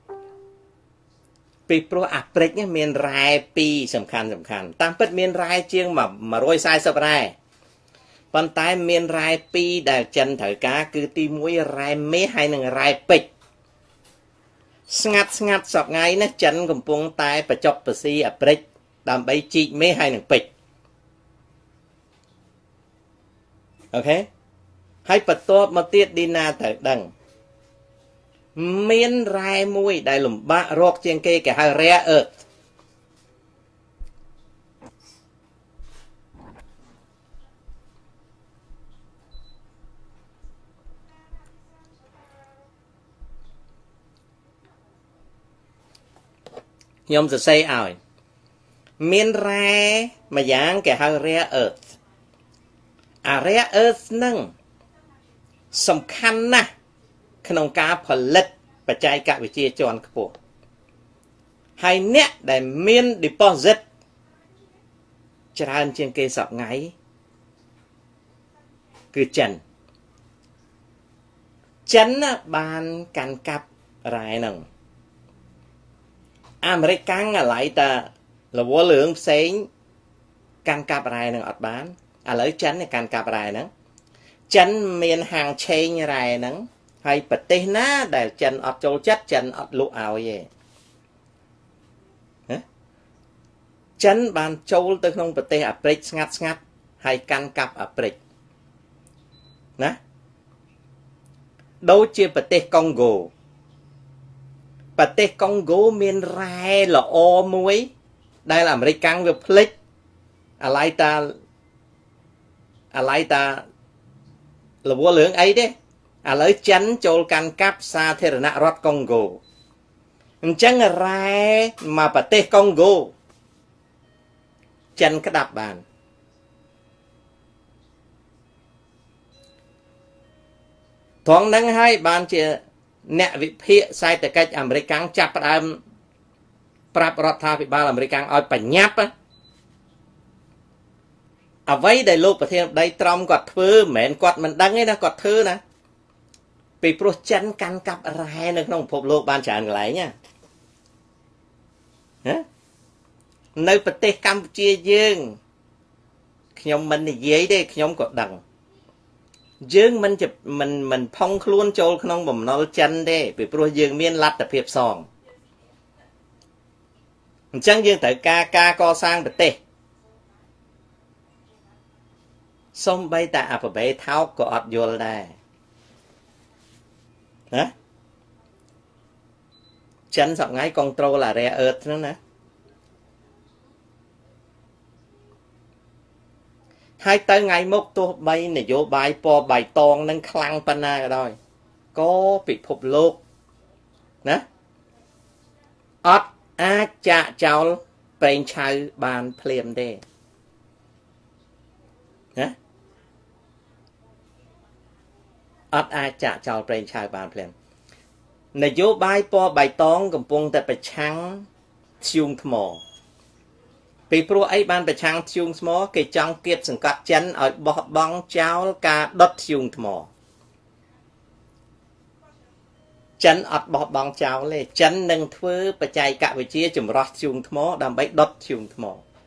ពីព្រោះអាហ្វ្រិកមានរ៉ែ2សំខាន់តាមពិតមានរ៉ែជាង140រ៉ែប៉ុន្តែមានរ៉ែ2ដែលចិនត្រូវការគឺទី1រ៉ែមាសហើយនិងរ៉ែពេជ្រស្ងាត់សប្ថ្ងៃនេះចិនកំពុងតែបញ្ចុកបស៊ីអាហ្វ្រិកដើម្បីជីកមាសហើយនិងពេជ្រអូខេហើយបន្ទាប់មកទៀតឌីណាត្រូវដឹងមានរ៉ែមួយដែលលំបាករកជាងគេគេហៅ rare earth ខ្ញុំសរសេរឲ្យមានរ៉ែមួយយ៉ាងគេហៅ rare earth អា rare earth ហ្នឹងសំខាន់ណាស់ក្នុងការផលិតបច្ចេកវិទ្យាជាន់ខ្ពស់ហើយអ្នកដែលមាន deposit ច្រើនជាងគេសប្ងៃគឺចិនបានកាន់កាប់រ៉ែហ្នឹងអាមេរិកកាំងអាឡ័យតារវល់រឿងផ្សេងកាន់កាប់រ៉ែហ្នឹងអត់បានឥឡូវចិនកាន់កាប់រ៉ែហ្នឹងចិនមានហាងឆេងរ៉ែហ្នឹងហើយប្រទេសណាដែលចិនអត់ចូលចិត្តចិនអត់លក់ឲ្យទេចិនបានចូលទៅក្នុងប្រទេសអាហ្វ្រិកស្ងាត់ហើយកាន់កាប់អាហ្វ្រិកណាដូចជាប្រទេសកុងហ្គោមានរ៉ែល្អមួយដែលអាមេរិកកាំងវាភ្លេចអាឡ័យតារវល់រឿងអីទេឥឡូវចិនចូលកាន់កាប់សាធារណរដ្ឋកុងហ្គោអញ្ចឹងរ៉ែមកប្រទេសកុងហ្គោចិនក្តាប់បានត្រង់ហ្នឹងហើយបានជាអ្នកវិភាគសេដ្ឋកិច្ចអាមេរិកកាំងចាប់ផ្ដើមប្រាប់រដ្ឋាភិបាលអាមេរិកកាំងឲ្យបញ្ញាប់អ្វីដែលលោកប្រធានាធិបតីត្រំគាត់ធ្វើមិនមែនគាត់មិនដឹងទេណាគាត់ធ្វើណាពីព្រោះចិនកាន់កាប់រ៉ែនៅក្នុងពិភពលោកបានច្រើនកន្លែងណានៅប្រទេសកម្ពុជាយើងខ្ញុំមិននិយាយទេខ្ញុំក៏ដឹងយើងមិនផុងខ្លួនចូលក្នុងបំណុលចិនទេពីព្រោះយើងមានលទ្ធភាពសងអញ្ចឹងយើងត្រូវការកសាងប្រទេសសូម្បីតែអបបេថោកក៏អត់យល់ដែរណាចិនសប្ងៃ control អា rare earth ហ្នឹងណាហើយទៅថ្ងៃមុខទោះបីនយោបាយពណ៌បៃតងនឹងខ្លាំងប៉ុណ្ណាក៏ដោយក៏ពិភពលោកណាអត់អាចចាក់ចោលប្រេងឆៅបានភ្លាមទេណាអត់អាចចាក់ចោលប្រេងឆៅបានភ្លាមនយោបាយពណ៌បៃតងកំពុងតែប្រឆាំងធ្យូងថ្មពីព្រោះអីបានប្រឆាំងធ្យូងថ្មគេចង់គៀបសង្កត់ចិនឲ្យបោះបង់ចោលការដុតធ្យូងថ្មចិនអត់បោះបង់ចោលទេចិននឹងធ្វើបច្ចេកវិទ្យាចម្រោះធ្យូងថ្មដើម្បីដុតធ្យូងថ្ម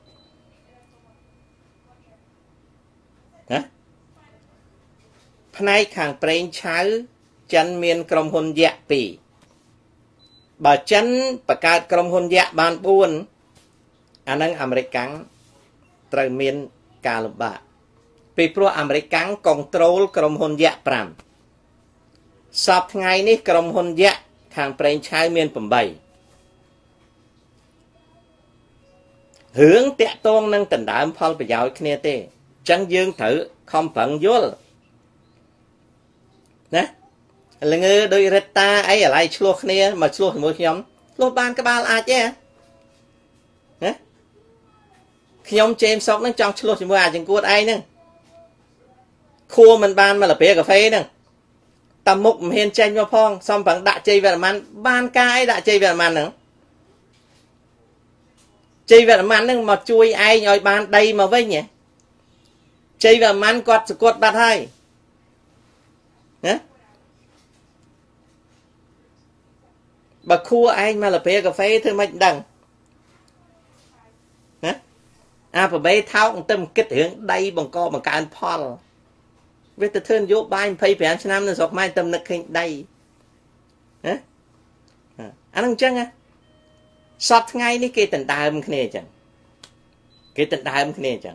ណាផ្នែកខាងប្រេងឆៅចិនមានក្រុមហ៊ុនយក្ស2បើចិនបង្កើតក្រុមហ៊ុនយក្សបាន4អានឹងអាមេរិកកាំងត្រូវមានការលំបាកពីព្រោះអាមេរិកកាំង control ក្រុមហ៊ុនយក្ស5សពថ្ងៃនេះក្រុមហ៊ុនយក្សខាងប្រេងឆៅមាន8រឿងតាក់ទងនឹងដណ្ដើមផលប្រយោជន៍គ្នាទេ chẳng dương thử không phận vô nè là ngư đôi rết ta ấy ở lại chua khnia mà chua mỗi nhóm chua ban cái ba là chứ nè nhóm trên sọc nó trong chua chỉ mua chẳng cuột ai nè khua mình ban mà là bia cà phê nè tầm mục hiền tranh vào phong xong bằng đã chơi về làm ban cái đã chơi về làm nữa chơi về làm ăn mà chui ai nhoi ban đây mà với nhỉ chơi về làm ăn quạt bát hai nhé bà khua ai mà là bia cà phê thôi mạnh đằng nhé à và bây thao tâm kết hướng đây bằng co bằng cái ăn Paul với tự thân vô bài phây phải ăn năm nên sọc mai tâm lực hình đây hả anh không chăng á sọt ngay đi cái tận đàm cái này chẳng cái tận đàm cái này chẳng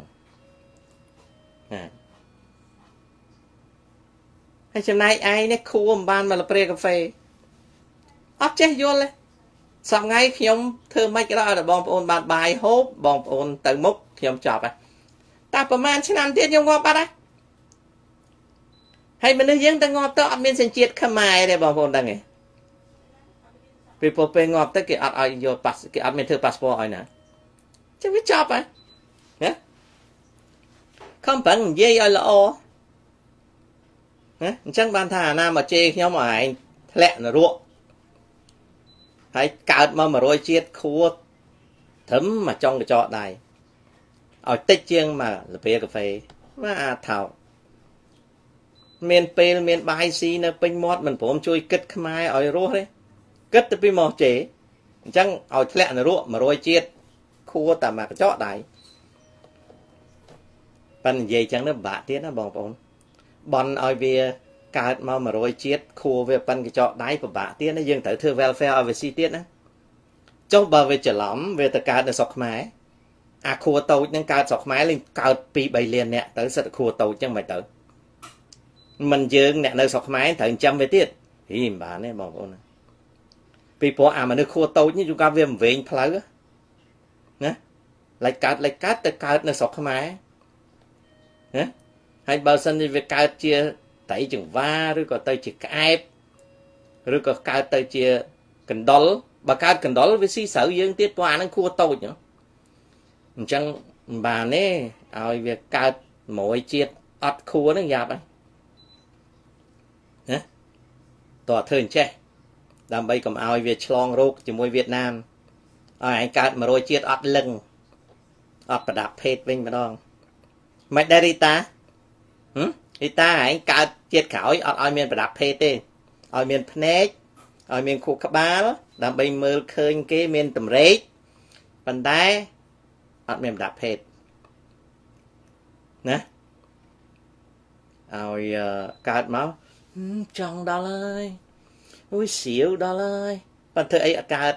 hay hôm nay ai nè khu ban mà là pre cà phê ấp chết vô lên sọt ngay khi ông thưa mấy cái đó là bong ôn bàn bài hốp bong ôn tự múc khi ông chọc à taประมาณ năm tiết nhung ngọt bắt á hay mình nói dân ta ngọt tới ọt miên sinh chiết khám mai đây bong ôn đang nghe vì bộ phê ngọt tới cái ọt ai vô cái ọt miên thư passport ai nè chứ biết chọc á không phải một dây ai là ô chẳng bàn thà nào mà chê nhau mà anh lẹ là ruộng hãy cạo mà rồi chiết khua thấm mà trong cái chọ này ở tích chiêng mà là bia cà phê mà thảo miền pê miền bài xí nó pin mót mình phổ chui kết khai ở ruộng đấy kết tới mò chế chẳng ở lẹ là ruộng mà rồi chiết khua tạm mà cái chọ này bạn dây chẳng nó bạ tiết nó bọn ở về cả mà rồi chết khu về pan cái chọ đáy của bạ tiết nó dừng tới thư welfare ở về si tiết á trong bờ về trở lắm về tất cả được sọc máy à khu tàu nhưng cả sọc máy lên cao pi bay liền nè tới sự khu tàu chẳng mày tới mình dừng nè nơi sọc máy thằng trăm về tiết thì bà này bảo con vì bỏ à mà nơi khu tàu như chúng ta về một về phá á nè lại cát tất cả nơi sọc máy hay bao giờ đi về cao chia tay chừng va rồi có tay chỉ ép rồi có cao tay chia cần đol bà cao cần đol với si sở dương tiết qua nó khu tàu nhở chẳng bà nè ai về cao mỗi chiết ọt khu nó dạp ấy hả tòa thường che làm bây cầm ai về chlong rốt chỉ môi Việt Nam ai cao mà rồi chiết ọt lưng ọt bà đạp phết vinh mà đong mày đây đi ta thì ta hãy cao chết khỏi ở miền đạp phê tê ở miền phết ở miền khu cấp ba đó làm bây mơ khơi cái miền tầm rễ phần đá ở miền đạp phê nè rồi cao máu trong đóเลยui xỉu đóเลยphần thơ ấy cao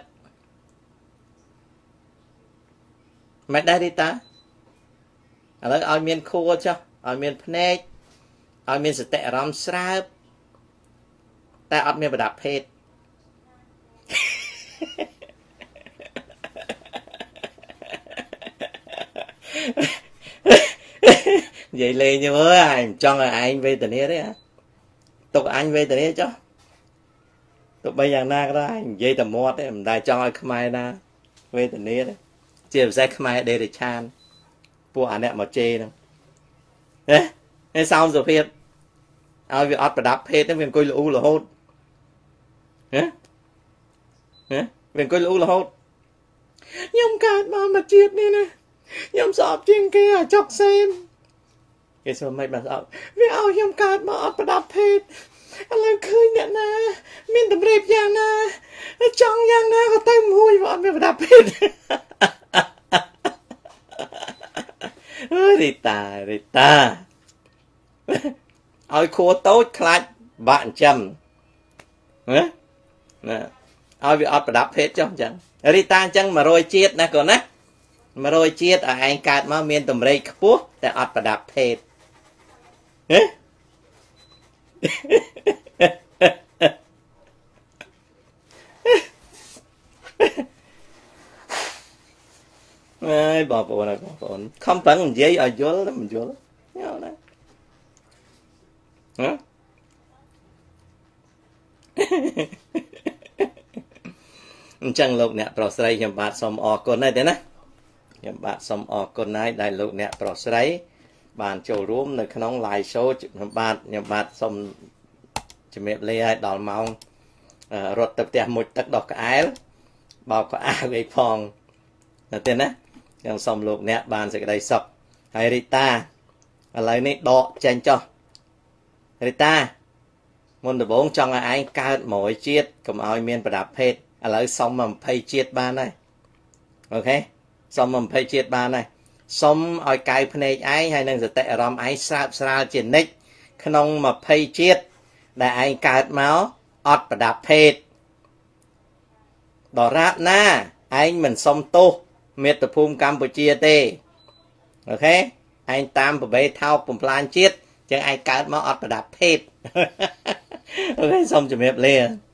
mày đây đi ta ở miền khu cho ở miền phết ở miền sẽ rắm sáp ta ở miền đạp phết vậy lên như mới anh cho là anh về tình đấy á tục anh về tình đấy cho tục bây giờ na cái đó anh dây tầm mót đấy mình đại cho khmai na về tình đấy chiều sẽ khmai để chan của anh em mà chê nè thế sao rồi phết ai việc ọt đạp phết nó viên coi lũ là hốt hả viên coi lũ là hốt nhom cạt mà chiết đi nè nhom sọp trên kia chọc xem cái số mấy bạn sọp vì ao nhom cạt mà ọt đạp phết anh làm khơi nhận nè miền tầm rệp giang nè trong giang nè có tay mùi mà ọt miền đạp phết đi ta ôi khua tốt khát bạn chầm ôi vì ọt đạp hết cho chẳng đi ta chẳng mà rồi chết nè còn á mà rồi chết ở anh cạt mà miền tầm rây khúc tại ọt đạp hết bỏ bộ này bỏ bộ không phải mình dây ở vô đó mình vô ហ៎អញ្ចឹងលោកអ្នកប្រុសស្រីខ្ញុំបាទសូមអរគុណហើយទេណាខ្ញុំបាទសូមអរគុណហើយដែលលោកអ្នកប្រុសស្រីបានចូលរួមនៅក្នុង live show ខ្ញុំបាទសូមជំរាបលាឲ្យដល់ម៉ោងរត់ទៅផ្ទះមុជទឹកដោះក្អែលបោកក្អាវអីផងណាទេណាខ្ញុំសូមលោកអ្នកបានសេចក្តីសុខហើយរីតាឥឡូវនេះដកចេញចុះរីតាមុនដំបូងចង់ឲ្យឯងកើត100ជាតិកុំឲ្យមានប្រដាប់ភេទឥឡូវសុំមក20ជាតិបានហើយអូខេសុំមក20ជាតិបានហើយសុំឲ្យកៅភ្នែកឯងហើយនឹងសតិអារម្មណ៍ឯងស្រើបស្រាលជានិច្ចក្នុង20ជាតិដែលឯងកើតមកអត់ប្រដាប់ភេទដរាបណាឯងមិនសុំទោសមាតុភូមិកម្ពុជាទេអូខេឯងតាមប្រវេថោកបំផ្លាញជាតិចឹងឯងកើតមកអត់ប្រដាប់ភេទអូខេសូមជម្រាបលា